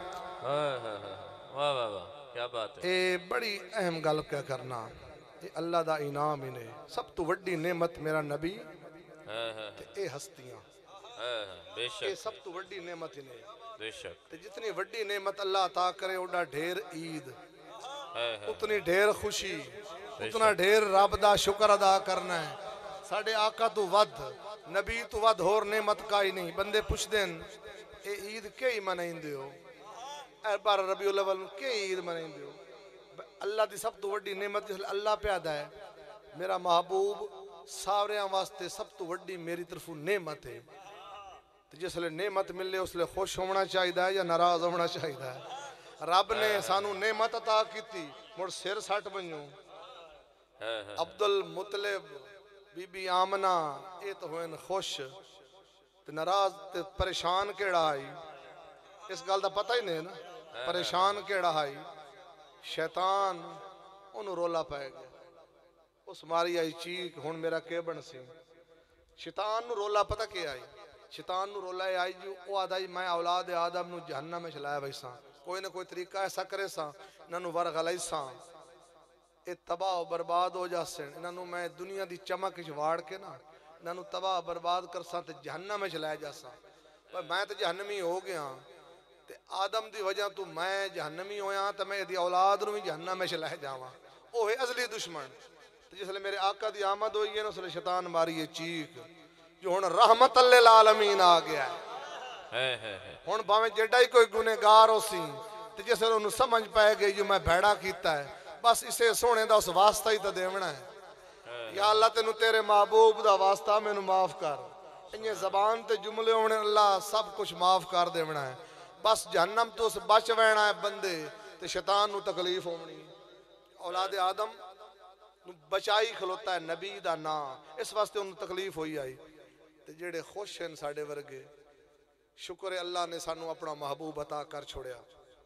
वाह वाह वाह, क्या बात है। ये बड़ी अहम गल क्या करना, ये अल्लाह दा इनाम इन्हें सब तो वड्डी नेमत मेरा नबी ते ये हस्तियां, बेशक ये सब तो वड्डी नेमत इन्हें। बेशक ते जितनी वड्डी नेमत अल्लाह अता करे ओडा ढेर ईद, उतनी ढेर खुशी, उतना ढेर रब दा शुक्र अदा करना है। साडे आका तो वध नबी तो वध होर नेमत का ही नहीं। बंदे पुछदे न ए ईद के ही मनाइंदे हो, ए बार रबीउल अव्वल के ईद मनाइंदे हो। अल्लाह दी सब तो वड्डी नेमत अल्लाह प्यादा है, मेरा महबूब सावरियां वास्ते सब तो वड्डी मेरी तरफों नेमत है। जिसले नेमत मिले उसले खुश होना चाहिए या नाराज होना चाहिए। रब ने सानू नेमत अता की, मुड़ सिर सट बनो। अब्दुल मुतलिब बीबी आमना ये तो हुए खुश, ते नाराज ते परेशान केड़ा आई। इस गल का पता ही नहीं ना परेशान केड़ा हाई शैतान ओनू रोला पै गया उस मारी आई चीख हुण मेरा के बन सी शैतान नू रोला पता के आई शैतान नू रोला आई जी वो आदा जी मैं औलाद आदम नू जहन्नम में चलाया वैसा कोई ना कोई तरीका ऐसा करे सा इन्हों वर गलाई सा ये तबाह बर्बाद हो जासन इन्हों मैं दुनिया की चमक वाड़ के ना इन्हों तबाह बर्बाद कर सा ते जहन्नम में चलाया जा सा पर मैं तो जहन्नमी हो गया ते आदम की वजह तू मैं जहन्नमी होया तो मैं यदि औलाद नू भी जहन्नम में चलाया जावा वो है असली दुश्मन तो जिसले मेरे आका की आमद हुई है ना उसने शैतान मारी है चीख जो हुण रहमत अल्लिल आलमीन आ गया है हुण भावें जेड़ा ही कोई गुनेगार हो सी ते जिसले उन्हें समझ पै गई जो मैं भैड़ा कीता है बस इसे सोने का उस वास्ता ही तो देवना है या अल्लाह तेनू तेरे महबूब का वास्ता मैनू माफ कर इन्हें जबान ते जुमले होने अल्लाह सब कुछ माफ कर देवना है बस जहन्नम तो उस बच वैना है बंदे ते शैतान नू तकलीफ होनी औलाद आदम नू बचाई खलोता है नबी दा नाम इस वास्ते उन्हें तकलीफ हुई आई ते जेड़े खुश हैं साडे वर्गे शुक्र है अल्लाह ने सानू अपना महबूब अता कर छोड़िया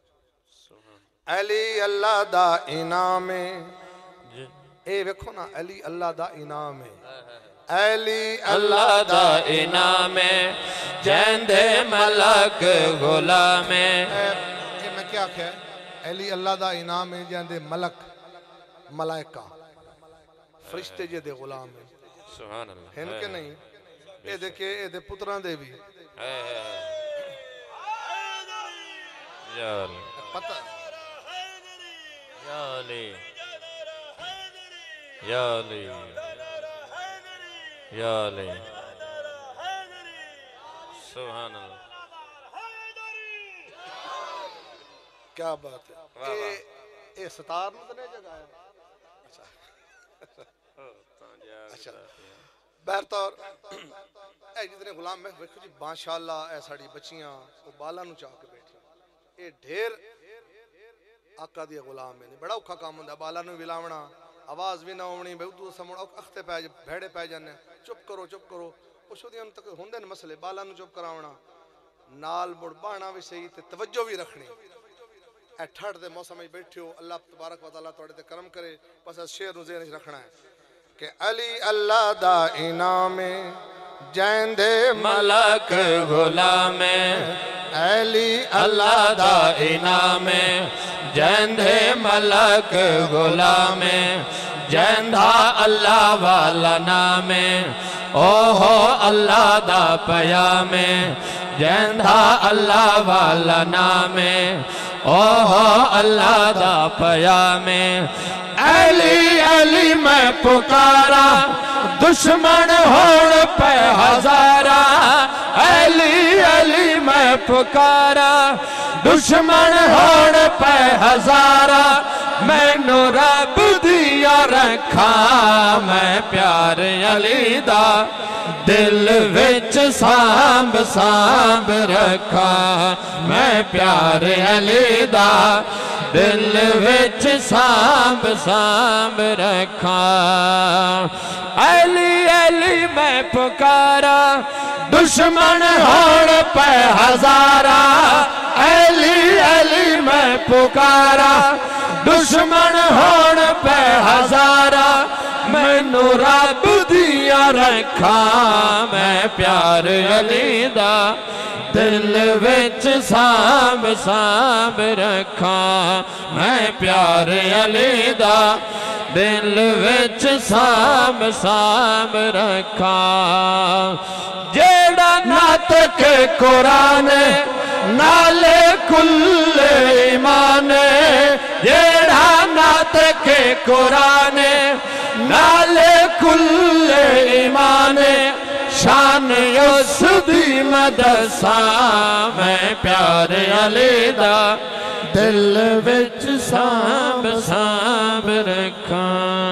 अली अल्लाह दा इनाम है ए वेखो ना अली अल्लाह दा इनाम है अली अल्लाह दा इनाम है जैंदे मलक गुलाम है ये मैं क्या आख्या अली अल्लाह दा इनाम है जैंदे मलक मलाइका फरिश्ते जे दे गुलाम है सुभान अल्लाह हैं के नहीं ये देखे ये दे पुत्रां दे भी या अली पता या अली या अली या अली सुभान अल्लाह क्या बात है ये सतार में तो नहीं जगाया अच्छा बहरतौर ए जितने गुलाम में देखो जी माशाअल्लाह ए साड़ी बच्चियां वो बाला नु चाह के बैठी ये ढेर आका दी गुलाम है बड़ा औखा काम होंदा बाला नु विलावना आवाज भी ना होनी भाई तू समण अखते पै भेड़े पै जाने चुप करो उस दी तक होंदे न मसले बाला नु चुप करावना नाल मुड़ बाणा भी सही ते तवज्जो भी रखनी ए ठंड दे मौसम में बैठे हो अल्लाह तबारक व तआला तुहाडे ते करम करे बस इस शेर नु ज़हन च रखना है कि अली अल्लाह दा इनाम जैंदे मलक गुलाम अली अल्लाह दा इनाम जैंदे मलक गुलाम जैंदा अल्लाह वाला नाम ओहो अल्लाह दा पयाम जैंदा अल्लाह वाला नाम ओहो अल्लाह दा पयाम अली अली मैं पुकारा दुश्मन होड़ पे हजारा अली अली मैं पुकारा दुश्मन होड़ पे हजारा मैनू रब दिया रखा मैं प्यार अली दा दिल विच सांभ सांभ रखा मैं प्यार अली दा दिल विच सांभ सांभ रखा अली अली मैं पुकारा दुश्मन होड़ पे हजारा अली अली मैं पुकारा दुश्मन होड़ पे हजारा मैनू रब दिया रखा मैं प्यार अली दा दिल विच सांभ सांभ रखा मैं प्यार अली दा दिल विच सांभ सांभ रखा जेड़ा नात के कुरान नाले कुल ईमान जेड़ा नात के कुरान नाले कुल ईमान शान उस दी मदसा मैं प्यार अली दा दिल विच सांभ सांभ रखा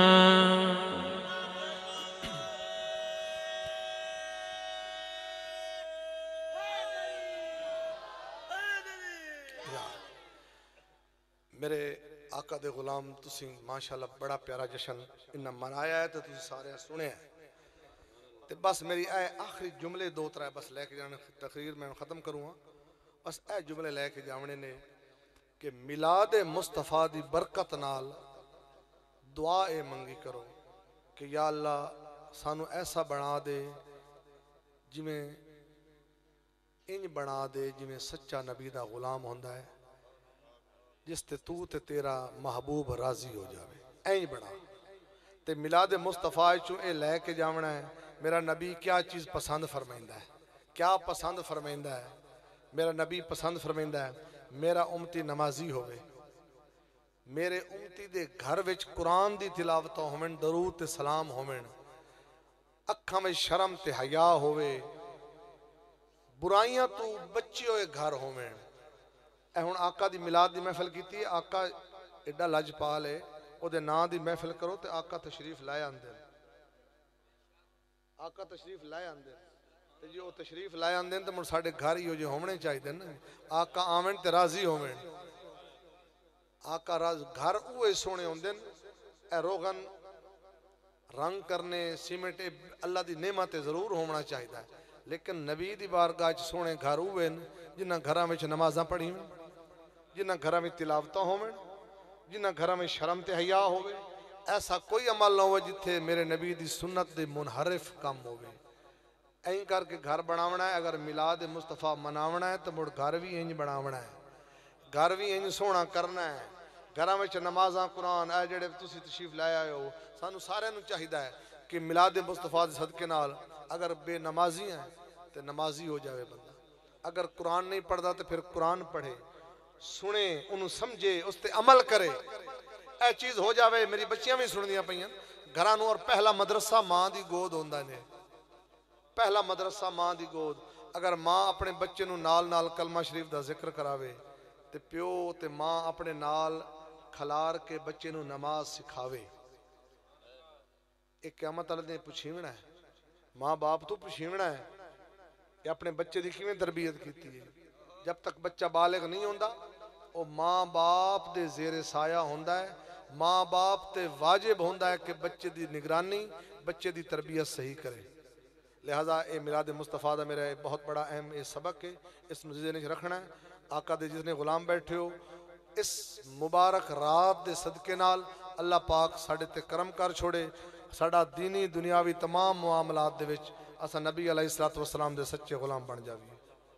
मेरे आका दे गुलाम तुसी माशाअल्लाह बड़ा प्यारा जश्न इन्ना मनाया है तो तुसी सारे सुने है ते बस मेरी आखिरी जुमले दो त्रै बस लेके जाने तकरीर मैं खत्म करूँगा बस ए जुमले लैके जावने ने कि मिलाद मुस्तफा दी बरकत नाल दुआ ए मंगी करो कि या अल्लाह सानू ऐसा बना दे जिमें इंज बना दे जिमें सच्चा नबी दा गुलाम होंदा है, जिस ते तू ते तेरा महबूब राजी हो जाए। इंज बना ते मिलाद मुस्तफा चो ए लैके जावना है मेरा नबी क्या चीज़ पसंद फरमाइंदा है, क्या पसंद फरमाइंदा है। मेरा नबी पसंद फरमाइंदा है मेरा उम्मती नमाजी होवे, मेरे उम्मती दे घर विच कुरान दी तिलावत होवन, दरूद ते सलाम होवन, अखां में शर्म ते हया होवे, बुराइयां तो बचे हुए घर होवन। ए हुण आका दी मिलाद दी महफिल कीती, आका एडा लजपाल है, ओदे नां दी महफिल करो ते आका तशरीफ लाए आंदे, आका तशरीफ लाए आंदे ते जी वो तशरीफ लाए आंदे तो मुड़ साडे घर ही जो होने चाहिए ना, आका आवन ते राजी होवन। आका राज घर उहे सोने होंदे ए रोगन रंग करने सीमेंट अल्लाह दी नेमत जरूर होना चाहिए, लेकिन नबी दी बारगाह च सोने घर उहे जिन्हां घरां विच नमाज़ां पढ़ी, जिन्हां घरां विच तिलावतां होवन, जिन्हां घरां में शर्म ते हया होवे। ऐसा कोई अमल ना हो जिथे मेरे नबी दी सुन्नत दे मुनहरिफ काम होवे। ऐं करके घर बनावना है, अगर मिलाद मुस्तफा मनावना है तो मुड़ घर भी इंज बनावना है, घर भी इंज सोहना करना है। घर में नमाज़ां कुरान ए जेड़े तुसीं तशरीफ लाया हो, सानू सारिआं नूं चाहिदा है कि मिलाद मुस्तफा दे सदके नाल अगर बेनमाजी है तो नमाजी हो जाए बंदा, अगर कुरान नहीं पढ़ता तो फिर कुरान पढ़े, सुने, उन्होंने समझे, उस पर अमल करे, ए चीज़ हो जाए। मेरी बच्चियां भी सुनदियां पईयां घरां नूं, और पहला मदरसा माँ की गोद होंदा ने, पहला मदरसा माँ की गोद। अगर माँ अपने बच्चे नूं नाल नाल कलमा शरीफ का जिक्र करावे तो प्यो ते माँ अपने नाल खलार के बच्चे नूं नमाज सिखावे, एक क़यामत वाले दिन पुछीवना है, माँ बाप तो पुछीवना है कि अपने बच्चे की किवें तरबियत की है। जब तक बच्चा बालिग नहीं होंदा वो माँ बाप दे जेरे साया होंदा है, माँ बाप ते वाजिब होंदा है कि बच्चे की निगरानी, बच्चे की तरबियत सही करे। लिहाजा ये मिलाद मुस्तफा का मेरा बहुत बड़ा अहम ये सबक है, इस ज़हन च रखना है। आका दे जितने गुलाम बैठे हो, इस मुबारक रात के सदके नाल अल्लाह पाक साडे ते करम कर छोड़े, साडा दीनी दुनियावी तमाम मामलात दे विच असां नबी अलैहिस्सलातु वस्सलाम दे सच्चे गुलाम बन जावीए।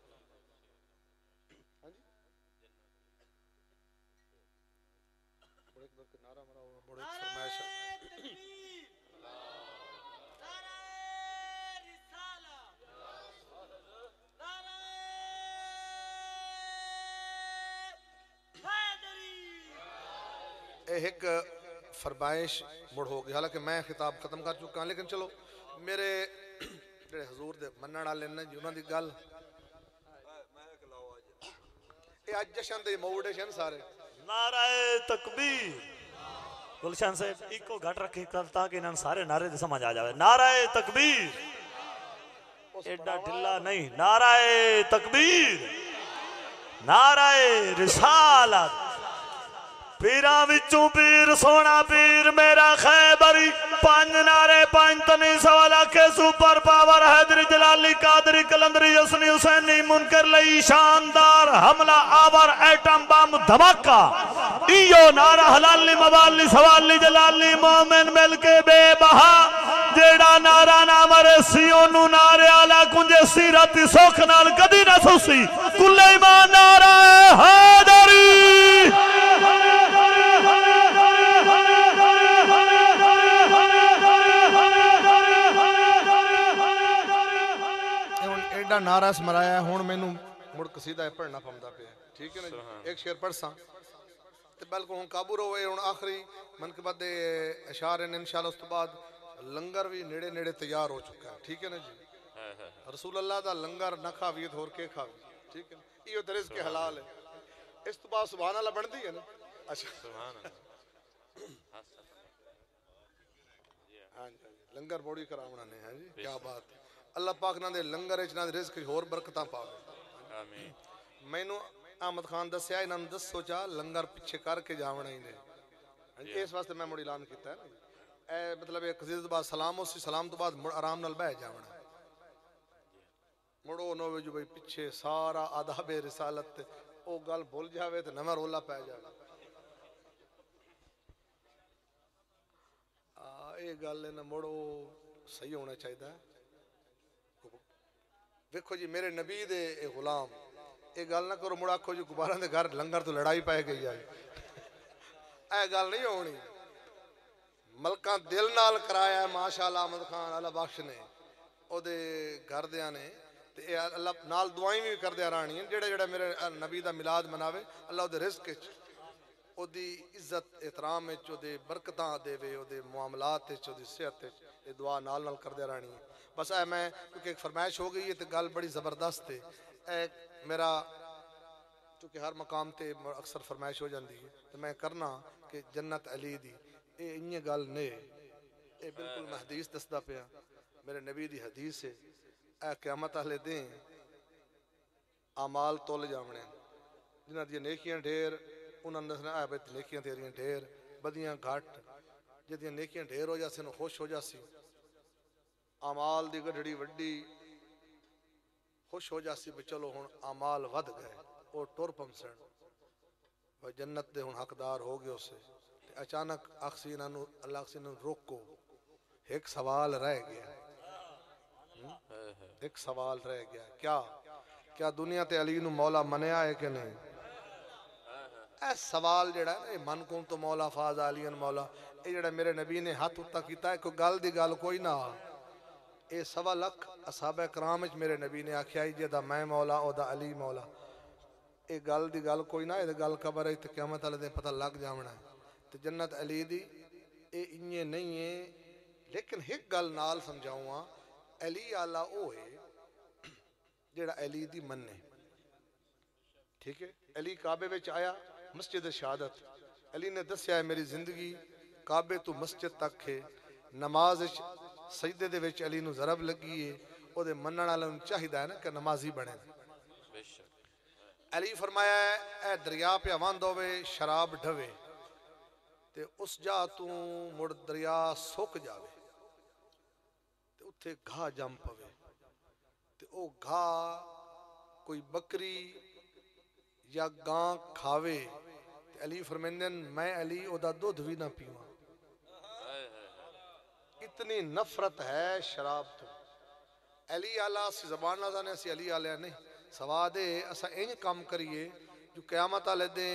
एक फरमाइश मुड़ हो गई, हालांकि मैं खिताब खत्म कर चुका, लेकिन चलो मेरे जेड़े हजूर दे मनण वाले ने जी उन्हां दी गल ये अज जशन दे मौड़े शन सारे। नाराए तकबीर। गुलशन से इको घट रखी ताकि इन्हां सारे नारे दी समझ आ जावे। नाराए तकबीर, एडा ढिल्ला नहीं। नाराए तकबीर, नाराए रिसालत। पीरा विचों पीर सोना पीर मेरा खैबरी, पंज नारे पंज तनी सवाला के सुपर पावर हैदरी जलाली कादरी कलंदरी यसनी हुसैनी मुनकर लई शानदार हमला आवर एटम बम धमाका। इयो नारा हलाली मवाली सवाली जलाली मोमिन मिल के बेबहा, जेड़ा नारा ना मरे सियो नु नारे आला कुंजे सीरत सुख नाल कदी ना सुसी। कुल्ले ईमान नारा हैदरी। नारा स्मराया हुण मैनू मुड़ कसीदा पढ़ना पौंदा पिया, ठीक है ना जी। एक शेर पढ़ सा ते बिल्कुल हुण काबू रहे। हुण आखिरी मनकबत दे अशार ने इंशाअल्लाह, उस तो बाद लंगर भी नेड़े नेड़े तैयार हो चुका है, ठीक है ना जी। रसूल अल्लाह दा लंगर न खावी तो होर के खावी, ठीक है। इहो तो रिज़्क़ हलाल है। इस तो बाद सुभान अल्लाह बनदी है ना। अच्छा हाँ जी, लंगर बोड़ी करावना ने। हाँ जी, क्या बात है। अल्लाह पाक ना दे लंगर ना दे रिज़्क़ होर बरकतां पावे। आमीन। मैनू अहमद खान दस्या इन्हां दसो चा लंगर पिछे करके जावना ही ने, इस वास्ते मैं मुड़ ऐलान किया है ना। ए मतलब एक कसीदे तो बाद सलाम, उस सलाम तो बाद मुड़ आराम नाल बह जावना। मुड़ो न होवे जो भाई पिछे सारा आदाबे रिसालत वो गल भूल जावे तो नवा रोला पै जाए। ये गल है ना मुड़ो सही होना चाहिए। देखो जी मेरे नबी दे गुलाम ये गल ना करो मुड़ा आखो जी गुबारा के घर लंगर तो लड़ाई पै गई है। यह गल नहीं होनी। मलका दिल नाल कराया माशाअल्लाह अहमद खान अल्लाह बख्श ने ओदे घर दिया ने ते अल्लाह नाल दुआई भी कर दिया रानी जेड़ा जेड़ा मेरे नबी दा मिलाद मनावे अल्लाह ओदे रिज़्क विच ओदी इज्जत एहतराम विच ओदे बरकतां देवे ओदे मुआमलात विच ओदी सेहत विच ये दुआ नाल नाल कर दिया रानी। बस ऐ मैं क्योंकि एक फरमाइश हो गई है तो गल बड़ी ज़बरदस्त है। मेरा चूँकि हर मकाम ते अक्सर फरमाइश हो जाती है तो मैं करना कि जन्नत अली दी ये इ'यां गल ने ये बिल्कुल मैं हदीस दसदा पिया मेरे नबी दी हदीस है। ऐ क़यामत वाले दिन आमाल तुल जावने जिन्हां दी नेकियां ढेर उन्होंने दसना है भाई नेकियां तेरियां ढेर बदियां घट जिहदियां नेकियां ढेर हो जासी खुश हो जासी आमाल दी गढ़ड़ी वड्डी खुश हो जासी भी चलो हुण आमाल वध गए वो टुर पमसन भाई जन्नत दे हुण हकदार हो गए उसे। अचानक आखसी इन्हों अल्लाह आखसी रोको एक सवाल रह गया। एक सवाल रह गया क्या क्या दुनिया ते अली नू मौला मनिया है कि नहीं। ए सवाल जेड़ा है मन को तो मौला फाज अलियन मौला ये जेड़ा मेरे नबी ने हाथ उत्ता किया है कोई गल दी गल कोई ना। ये 1.25 लाख असहाबे कराम मेरे नबी ने आख्या जेदा मैं मौला ओदा अली मौला ये गल दी गल कोई ना। ये गल कबर है तो क़यामत वाले दिन पता लग जावना है। तो जन्नत अली दी ये इन्ने नहीं है लेकिन एक गल नाल समझाऊँ अली आला वो है जेड़ा अली दी मन्ने ठीक है। अली काबे विच आया मस्जिद शहादत अली ने दस्या है मेरी जिंदगी काबे तो मस्जिद तक है नमाज सजदे दे विच अली नू ज़रब लगी है ओदे मनण वाले नू चाहिदा है ना कि नमाजी बने। अली फरमाया ए दरिया पे वंद होवे शराब ढवे ते उस जा तू मुड़ दरिया सुक जावे ते उत्थे घाह जम पवे ते ओ घाह कोई बकरी या गां खावे ते अली फरमांदे मैं अली ओदा दुध भी ना पीवा। इतनी नफरत है शराब तो। अली आला असी जबान ना जाने असी अली आलिया नहीं सवाद असा इंज काम करिए जो क़यामत वाले दिन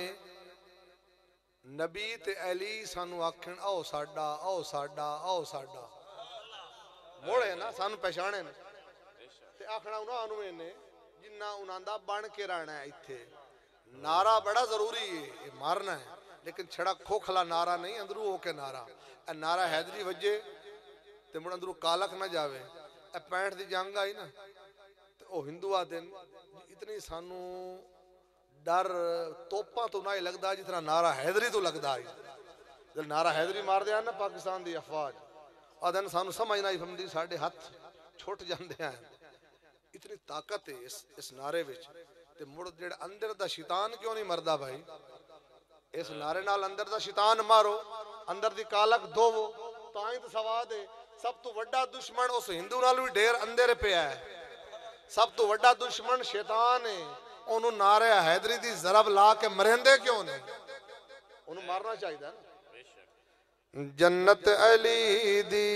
नबी ते अली सानू आखन आओ साडा आओ साडा आओ साडा मोड़े ना सानू पहचाने ते आखना उन्होंने इन्हें जिन्ना उन्होंने बन के रहना है। इत्थे नारा बड़ा जरूरी है ये मारना है लेकिन छड़ा खोखला नारा नहीं अंदरू होके नारा ए नारा हैदरी वजे ते मुड़ अंदरू कालक ना जावे। ए 65 दी जंग आई ना ते ओ हिंदुआ दिन इतनी सानू डर तोपा तो ना ही लगता जितना नारा हैदरी तो लगता है। जब नारा हैदरी मार दिया ना पाकिस्तान की अफवाज और दिन सानू समझ ना ही समझी साढ़े हाथ छुट जाते हैं। इतनी ताकत है इस नारे विच ते मुड़ जेड़ा अंदर दा शैतान क्यों नहीं मरदा भाई। इस नारे नाल अंदर दा शैतान मारो अंदर दी कालक धोवो ताई तो सवाद है। सब तो वड्डा दुश्मन उस हिंदू नाल भी ढेर अंदर पिया है। सब तो वड्डा दुश्मन शैतान है ओनू नारे हैदरी दी ज़रब ला के मरेंदे क्यों नहीं ओनू मारना चाहिए ना। जन्नत अली दी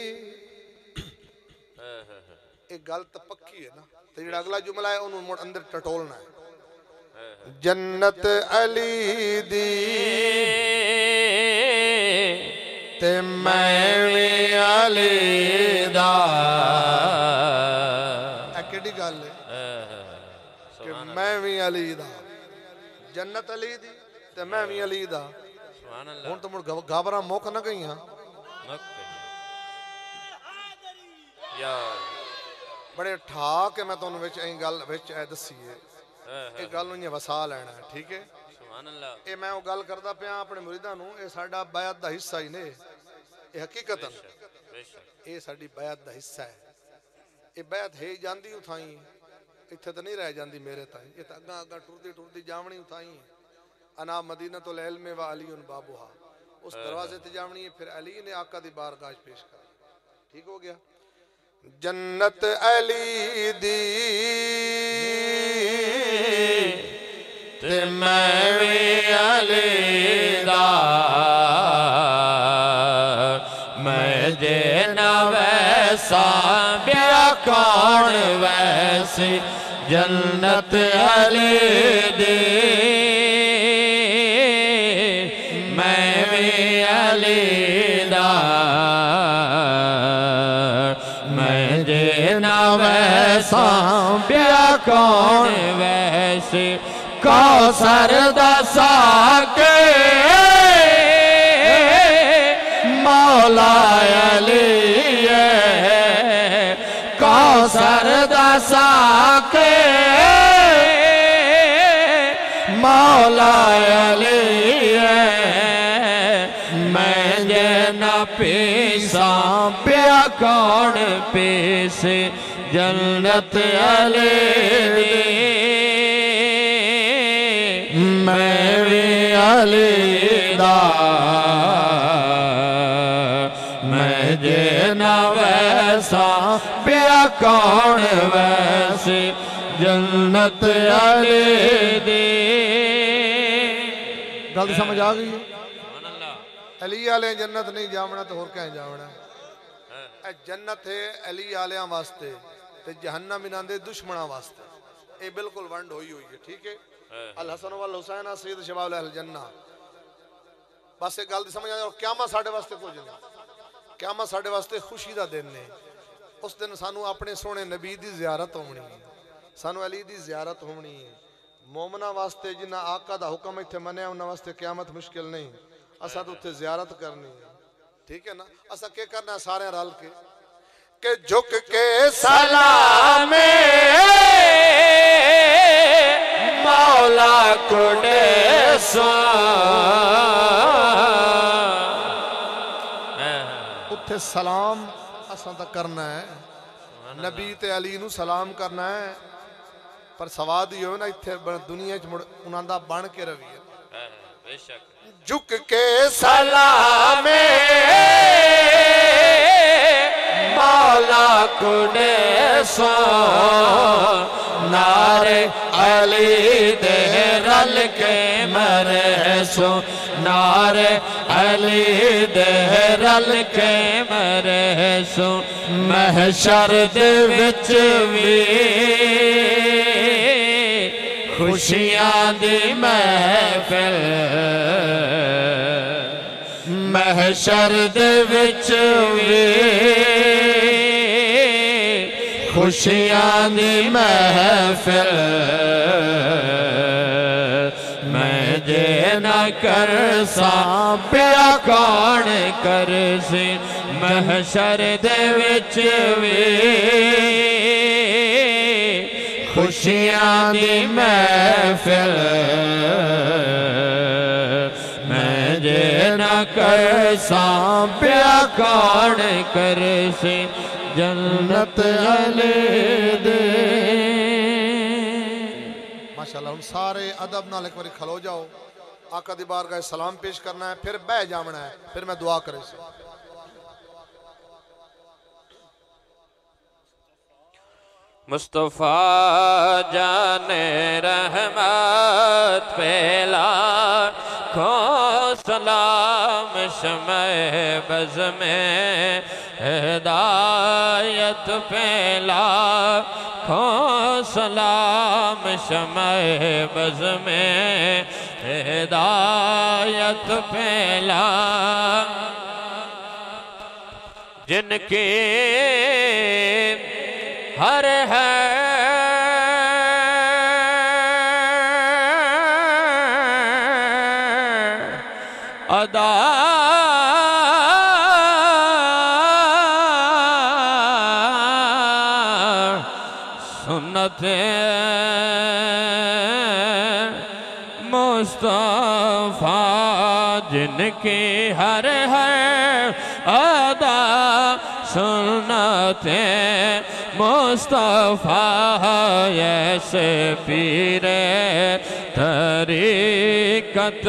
एक गल तो पक्की है ना तो जेड़ा अगला जुमला है ओनू मुड़ अंदर टटोलना है। जन्नत अली दी ते मैं भी अली दा केड़ी गल है कि मैं भी अली दा जन्नत अली दी ते मैं भी अली दा। हुण तो मुड़ गाबरा मुक ना गई बड़े ठा के मैं तुहानू विच ऐ गल विच ऐ दसी है ये गल नूं वसा लेना है ठीक है। ये मैं वो गल करदा पिया अपने मुरीदां नूं ये साडा बैत दा हिस्सा ही ने ये हकीकतन ये साडी बैत दा हिस्सा है। ये बैत है जांदी उथाई इत्थे तो नहीं रह जाती मेरे ताई ये तो अगा अगा टुरदी टुरदी जावनी उथाई अना मदीनतुल इल्म व अलीउन बाबुहा उस दरवाजे ते जावनी है। फिर अली ने आका दी बारगाह पेश कर ठीक हो गया। जन्नत अली दी ते मैं भी अली दा मैं जे न वैसा ब्या कौन वैसी जन्नत अली दी मैं भी अली दा मैं जे न वैसा ब्या कौन वैसी कौसर दा साके मौला अली कौसर दा साके मौला अली मैं जे न पीसा प्या कौन पीसे जन्नत अली मैं भी अली दा मैं जे न वैसा प्या कौन वैसे जन्नत अली दी। गल समझ आ गई है? अली आले जन्नत नहीं जावना तो होर क्या जावना? जन्नत है अली आलियां वास्ते ते जहन्नम इन्हां दे दुश्मनां वास्ते। ये बिल्कुल वंड होई हुई है, ठीक है? अल हसन वल हुसैन सैयद शबाब अहल जन्नह। बस एक गल समझ आ जाओ, क़यामत साडे वास्ते कुछ नहीं, क़यामत साडे वास्ते खुशी दा दिन है। उस दिन सानू अपने सोने नबी दी ज़ियारत होनी है, सानू अली दी ज़ियारत होनी है। मोमना वास्ते जिन्हां आका दा हुक्म इत्थे मन्निया उन्हां वास्ते क़यामत मुश्किल नहीं, असा तो उत्थे ज़ियारत करनी है, ठीक है ना? असा क्या करना सारे रल के झुक के सलाम मौला कुड़े उत्थे सलाम असा तो करना है, नबी ते अली नू सलाम करना है। पर सवाद ही हो ना इत्थे दुनिया च मुड़ उन्हां दा बन के रवीए। बेशक झुक के सलाम मौला कुड़े नारे अली दे रल के मरे सो नारे अली दे रल के मरे सो महशर दे विच वी खुशियां दी महफिल महशर दे विच वी खुशियां दी महफिल मैं जे न कर सा प्या कौन कर सी महशर दे विच वी खुशियां दी महफिल मैं जे न कर सा प्या कौन कर सी जन्नत अली दे। माशाअल्लाह। हम सारे अदब नाल एक बार खलो जाओ, आका दी बारगाह सलाम पेश करना है, फिर बह जावना है, फिर मैं दुआ करे सी। मुस्तफ़ा जाने रहमत पेला खो सलाम शमे बज़ में हिदायत पेला खो सलाम शमे बज़ में हिदायत पेला जिनके हर है अदा सुन्नत मुस्तफा जिनकी हर है अदा सुन्नत मुस्तफा ऐसे पीरे तरीकत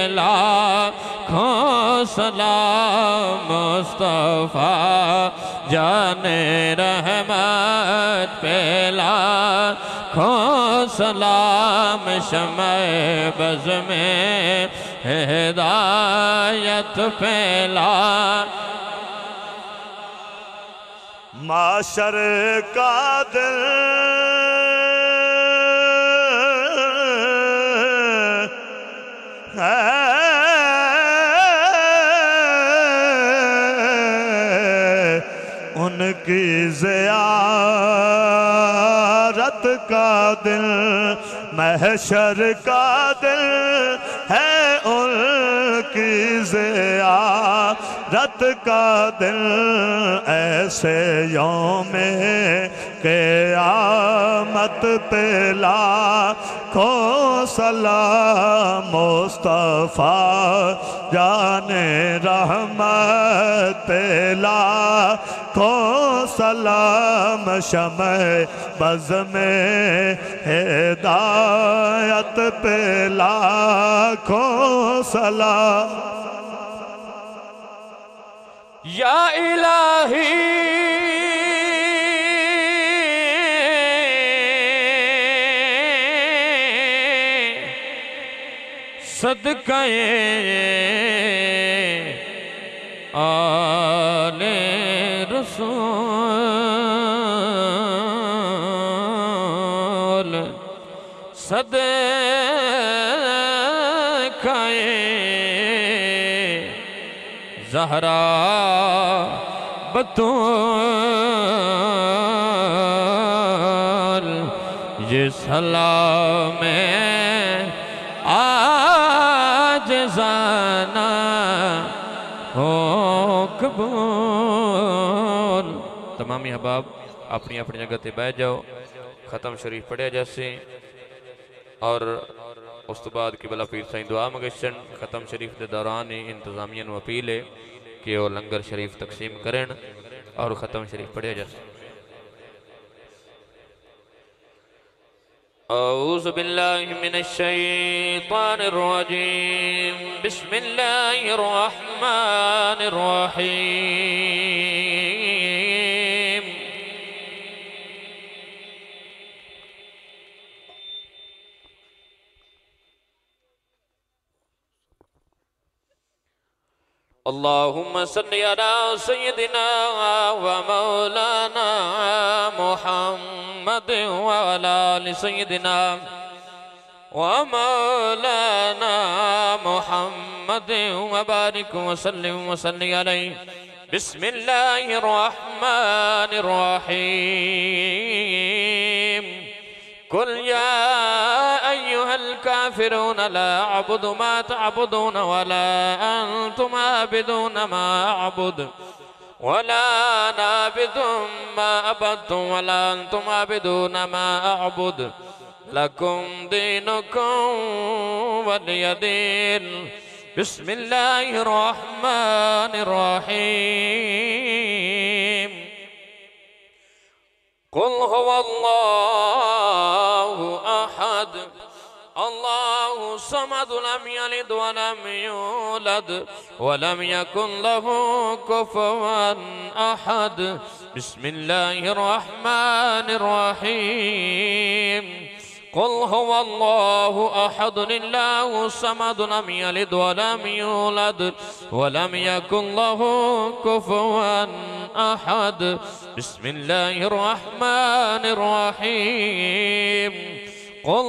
पेला खो सलाम मुस्तफा जाने रहमत पेला खो सलाम शमए बज़ में हिदायत पेला माशर का दिल उनकी ज़ियारत का दिल महशर का दिल है उनकी ज़ियारत का दिल ऐसे यौमे क़यामत पे लाखों सलाम मुस्तफ़ा जाने रहमत पे लाखों सलाम शमए बज़ में हिदायत पे लाखों सलाम या इलाही सदक़े आले रसूल सदक़े ज़हरा बतूल ये सलाम आज जाना हो कबूल। तमामी हबाब अपनी अपनी जगह पे बैठ जाओ, ख़त्म शरीफ पढ़िया जैसे और उस तो बाद कि भला पीर साईं दुआ मंगशन। ख़त्म शरीफ के दौरान ही इंतजामिया को अपील है कि वो लंगर शरीफ तकसीम करें और ख़त्म शरीफ पढ़िया जैसे। औज़ु बिल्लाहि मिनश शैतानिर रजीम बिस्मिल्लाहिर रहमानिर रहीम। अल्लाहुम्मा सल्लि अला सय्यिदिना व मौलाना मुहम्मद व अला आलि सय्यिदिना व मौलाना मुहम्मद व बारिक व सल्लि अलैहि। बिस्मिल्लाहिर रहमानिर रहीम। कुल या अय्युहल काफिरून ला अअबुदु मा तअबुदून वला अंतुम आबिदून मा अअबुद वला अना आबिदुम मा अबदतुम वला अंतुम आबिदून मा अअबुद लकुम दीनुकुम वलिय दीन। बिस्मिल्लाहिर रहमानिर रहीम। कुल हुवल्लाहु अहद अल्लाहु समद लम यलिद वलम यूलद वलम यकुन लहु कुफुवन अहद। बिस्मिल्लाहिर रहमानिर रहीम। कुल हुवल्लाहु अहद अल्लाहु समद लम यलिद वलम यूलद वलम यकुन लहु कुफुवन अहद। बिस्मिल्लाहिर रहमानिर रहीम। कुल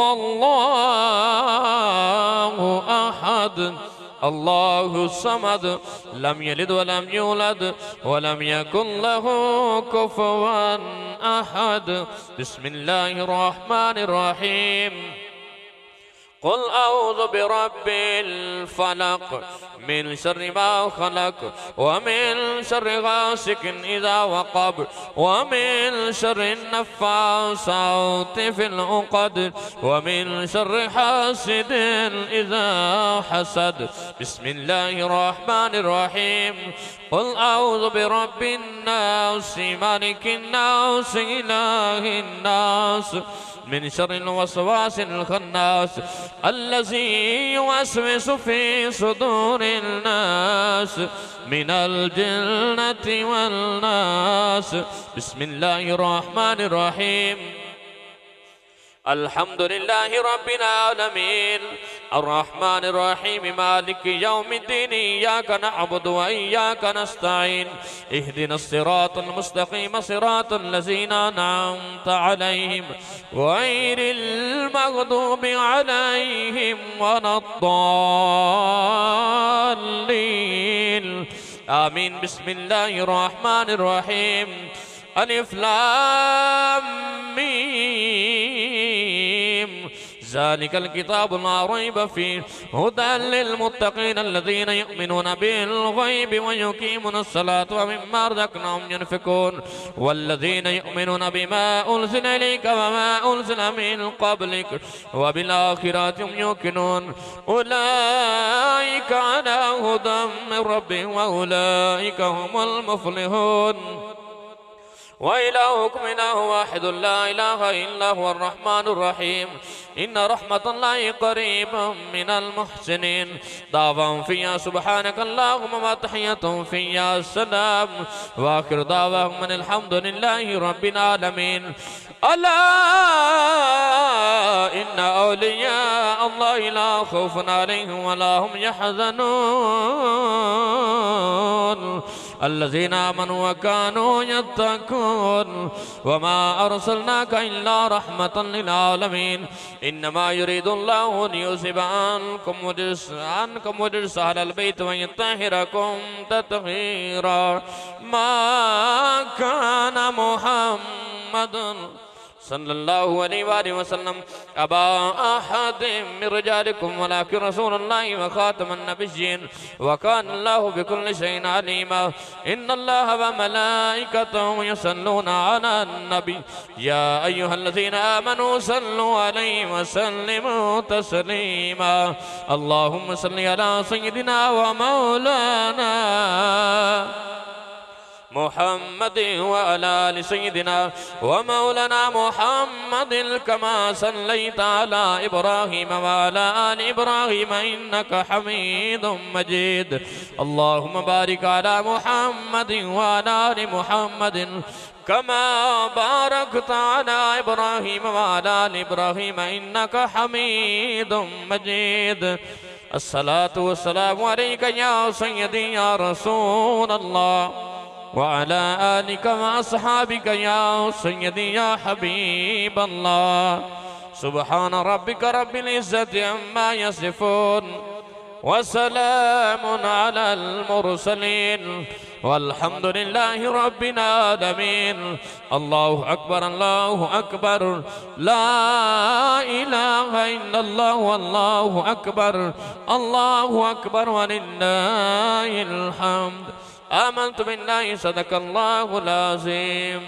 हुवल्लाहु अहद अल्लाहु समद लम यलिद वलम यूलद वलम यकुन लहु कुफुवन अहद। बिस्मिल्लाहिर रहमानिर रहीम। कुल औज़ु बिरब्बिल फलक मिन शर्रि मा खलक व मिन शर्रि गासिकिन इज़ा वक़ब व मिन शर्रि नफ़्फ़ासाति फिल उक़द व मिन शर्रि हासिदिन इज़ा हसद। बिस्मिल्लाहिर रहमानिर रहीम। कुल औज़ु बिरब्बिन नास मालिकिन नास इलाहिन नास मिन शर्रिल वसवासिल खन्नास अल्लज़ी युवस्विसु फ़ी सुदूरिन नास मिनल जिन्नति वल नास। बिस्मिल्लाहिर रहमानिर रहीम। अल्हम्दुलिल्लाहि रब्बिल आलमीन अर्रहमानिर रहीम मालिकि यौमिद्दीन इय्याका नअबुदु व इय्याका नस्तईन इहदिनस सिरातल मुस्तकीम सिरातल लज़ीना अनअमता अलैहिम गैरिल मग़दूबि अलैहिम वलद्दाल्लीन आमीन। बिस्मिल्लाहिर रहमानिर रहीम। अलिफ लाम मीम ज़ालिकल किताबु ला रैब फ़ीह हुदल लिलमुत्तक़ीन अल्लज़ीना युमिनूना बिल ग़ैबि व युक़ीमूनस सलाता व मिम्मा रज़क़नाहुम युनफ़िक़ून वल्लज़ीना युमिनूना बिमा उन्ज़िला इलैका व मा उन्ज़िला मिन क़ब्लिक व बिल आख़िरति हुम युक़िनून उलाइका अला हुदम मिन रब्बिहिम व उलाइका हुमुल मुफ़्लिहून। वइलाहुकुम इलाहुन वाहिदुन ला इलाहा इल्ला हुवर रहमानुर रहीम। इन्न रहमतल्लाहि क़रीबुम मिनल मुहसिनीन। दावाहुम फ़िय्हा सुब्हानकल्लाहुम्मा व तहिय्यतुहुम फ़िय्हा सलाम व आखिरु दावाहुम अनिल हम्दुलिल्लाहि रब्बिल आलमीन। अला इन्ना औलिया अल्लाहि ला खौफुन अलैहिम व ला हुम यहज़नून अल्लज़ीना आमनू व कानू यत्तक़ून वमा अर्सलनाका इल्ला रहमतन लिल आलमीन। इन्नमा युरीदुल्लाहु लियुज़हिबा अन्कुम रिज्स अहलल बैत व युत्तहिरकुम तत्हीरा। मा काना मुहम्मदुन सल्लल्लाहु अलैहि वसल्लम अबा अहदिम मिन रिजालिकुम वलाकिन रसूलुल्लाहि व खातमुन नबिय्यीन व काना अल्लाहु बिकुल्लि शैइन अलीमा। इन्नल्लाहा व मलाइकतहु युसल्लूना अलन नबी या अय्युहल्लज़ीना आमनू सल्लु अलैहि व सल्लिमू तस्लीमा। अल्लाहुम्मा सल्लि अला सय्यिदिना व मौलाना मुहम्मद व अला आलि सय्यिदिना व मौलाना मुहम्मद कमा सल्लैता अला इब्राहीम व अला आलि इब्राहीम इन्नका हमीदुम मजीद। अल्लाहुम्मा बारिक अला मुहम्मद व अला आलि मुहम्मद कमा बारकता अला इब्राहीम व अला आलि इब्राहीम इन्नका हमीदुम मजीद। अस्सलातु वस्सलामु अलैका या सय्यदी या रसूल अल्लाह व अला आलिका व अस्हाबिका या सय्यदी या हबीब अल्लाह। सुब्हान रब्बिका रब्बिल इज़्ज़ति अम्मा यसिफून व सलामुन अलल मुरसलीन वल्हम्दुलिल्लाहि रब्बिल आलमीन। अल्लाहु अकबर ला इलाहा इल्लल्लाहु अल्लाहु अकबर वलिल्लाहिल हम्द। आमन्तु बिल्लाहि सदक़ल्लाहुल अज़ीम।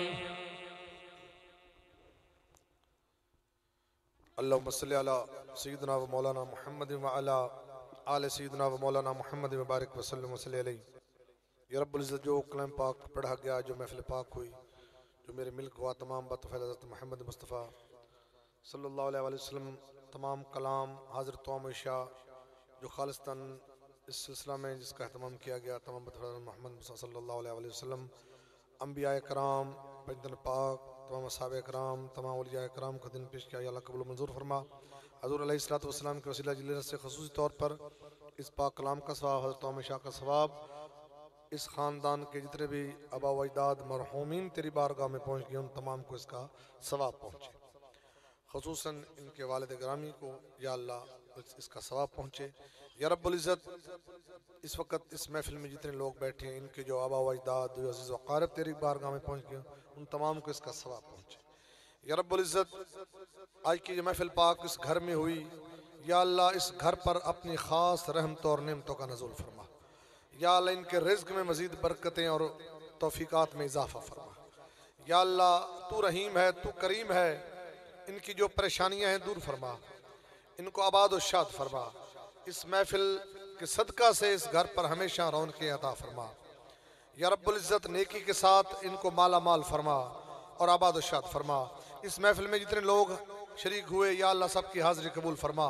अल्लाहुम्मा सल्लि अला सय्यिदिना व मौलाना मुहम्मद व अला आले सय्यिदिना व मौलाना मुहम्मद व बारिक वसल्लम वसल्लि अलैहि। या रब्बुल इज़्ज़त जो कलाम पाक पढ़ा गया, जो महफिल पाक हुई, जो मेरे मिल्क हुआ तमाम बतफ़ैल हज़रत मोहम्मद मुस्तफ़ा सल्लल्लाहु अलैहि वसल्लम, तमाम कलाम हाज़िर तमाम इशा जो खालिस्तन इस सिलसिला में जिसका अहतमाम किया गया, तमाम बतफ़ैल मोहम्मद मुस्तफ़ा सल्लल्लाहु अलैहि वसल्लम, अम्बिया कराम, पंजतन पाक, तमाम असहाबे कराम, तमाम औलिया कराम को दिन पेश किया। या अल्लाह कबूल मंजूर फरमा। हज़ूर अलैहिस्सलातु वस्सलाम के वसीला जिले से ख़ुसूसी तौर पर इस पाक कलाम का सवाब, हज़रत तमाम इशा का सवाब इस ख़ानदान के जितने भी आबा व अजदाद मरहूमीन तेरी बारगाह में पहुँच गए, उन तमाम को इसका सवाब पहुँचे। ख़ुसूसन इनके वालिद गिरामी को या अल्लाह इसका सवाब पहुँचे। या रब्बुल इज़्ज़त इस वक्त इस महफिल में जितने लोग बैठे हैं, इनके जो आबा व अजदाद जो अज़ीज़ व क़ारिब तेरी बारगाह में पहुँच गए, उन तमाम को इसका सवाब पहुँचे। या रब्बुल इज़्ज़त आज की जो महफिल पाक इस घर में हुई, या अल्लाह इस घर पर अपनी ख़ास रहमत और नेमतों का नज़ूल फरमा। या अल्लाह इनके रिज़्क़ में मज़ीद बरकतें और तौफ़ीक़ात में इजाफ़ा फरमा। या अल्लाह तू रहीम है, तू करीम है, इनकी जो परेशानियाँ हैं दूर फरमा, इनको आबाद और शाद फरमा। इस महफिल के सदका से इस घर पर हमेशा रौनक़ें अता फरमा। या रब्बुल इज़्ज़त नेकी के साथ इनको माला माल फरमा और आबाद और शाद फरमा। इस महफिल में जितने लोग शरीक हुए, या अल्लाह सबकी हाज़िरी कबूल फरमा।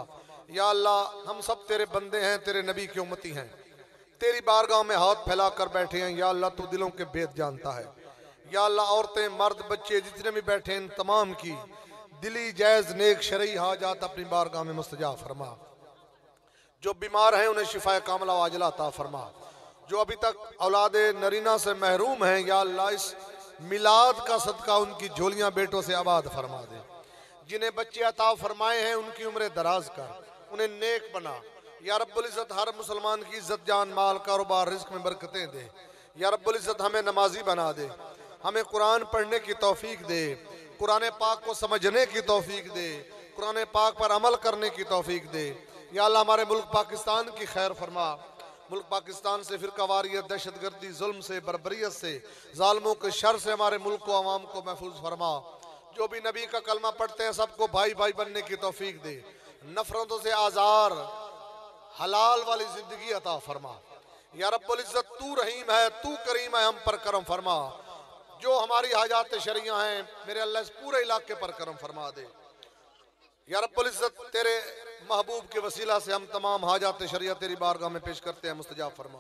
या अल्लाह हम सब तेरे बंदे हैं, तेरे नबी के उम्मती हैं, तेरी बारगाह में हाथ फैला कर बैठे हैं। या अल्लाह तू दिलों के भेद जानता है। या अल्लाह औरतें मर्द बच्चे जितने भी बैठे हैं इन तमाम की दिली जायज नेक शरई हाजात अपनी बारगाह में मुस्तजा फरमा। जो बीमार हैं उन्हें शिफाए कामला वाजिला अता फरमा। जो अभी तक औलाद नरीना से महरूम हैं या अल्लाह इस मिलाद का सदका उनकी झोलियां बेटों से आबाद फरमा दे। जिन्हें बच्चे अता फरमाए हैं उनकी उम्र दराज कर, उन्हें नेक बना। या रब्बुल इज़्ज़त हर मुसलमान की इज्जत जान माल कारोबार रिस्क में बरकतें दे। या रब्बुल इज़्ज़त हमें नमाजी बना दे, हमें कुरान पढ़ने की तौफीक दे, कुरान पाक को समझने की तौफीक दे, कुरान पाक पर अमल करने की तौफीक दे। या अल्लाह हमारे मुल्क पाकिस्तान की खैर फरमा। मुल्क पाकिस्तान से फिरकावारियत, दहशतगर्दी, जुल्म से, बर्बरियत से, जालिमों के शर से हमारे मुल्क को अवाम को महफूज फरमा। जो भी नबी का कलमा पढ़ते हैं सबको भाई भाई बनने की तौफीक दे। नफरतों से आज़ार हलाल वाली जिंदगी अता फरमा। या रब्बुल इज़्ज़त तू रहीम है, तू करीम है, हम पर करम फरमा। जो हमारी हाजात शरिया हैं मेरे अल्लाह इस पूरे इलाके पर करम फरमा दे। या रब्बुल इज़्ज़त तेरे महबूब के वसीला से हम तमाम हाजात शरिया तेरी बारगाह में पेश करते हैं, मुस्तजाब फरमा।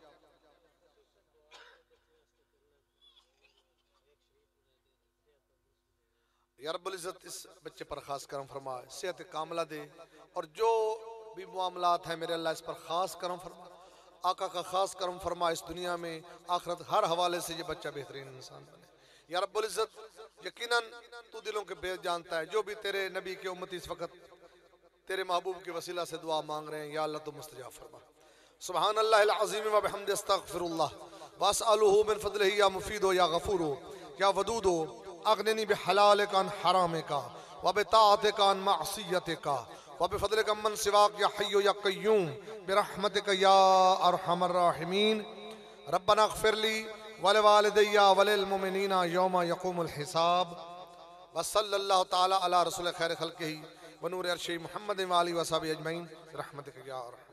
या रब्बुल इज़्ज़त इस बच्चे पर खास करम फरमा, सेहत कामला दे, और जो भी मामलात हैं मेरे अल्लाह इस पर खास करम फरमा। आका का खास करम फरमा, इस दुनिया में आखिरत हर हवाले से ये बच्चा बेहतरीन इंसान बने। या रब्बुल इज़्ज़त यकीनन तू दिलों के भेद जानता है। जो भी तेरे नबी के उम्मती इस वक्त तेरे महबूब के वसीला से दुआ मांग रहे हैं या अल्लाह तू मुस्तजाब फरमा। सुभान अल्लाहिल अज़ीम व बिहम्दिही अस्तगफिरुल्लाह वअसअलुहु मिन फज़लिही या मुफीदो या गफूरो या वदूदो अगनिनी बिहलालिका अन हरामिका व बिताअतिका अन मअसियतिका व बिफज़लिका मन सिवाक या हय्यु या क़य्यूम बिरहमतिका या अरहमर राहिमीन। रब्बना इग़फिरली व लिवालिदैया व लिल मुमिनीना यौमा यक़ूमुल हिसाब। व सल्लल्लाहु तआला अला रसूल खैर खल्क़िही व नूर अर्शी मुहम्मद व आलिहि व सहबिही अजमईन बिरहमतिका या अरहम।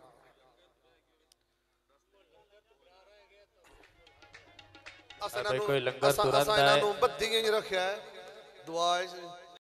कोई लंगर तुरंत है बत्ती रखा है दुआ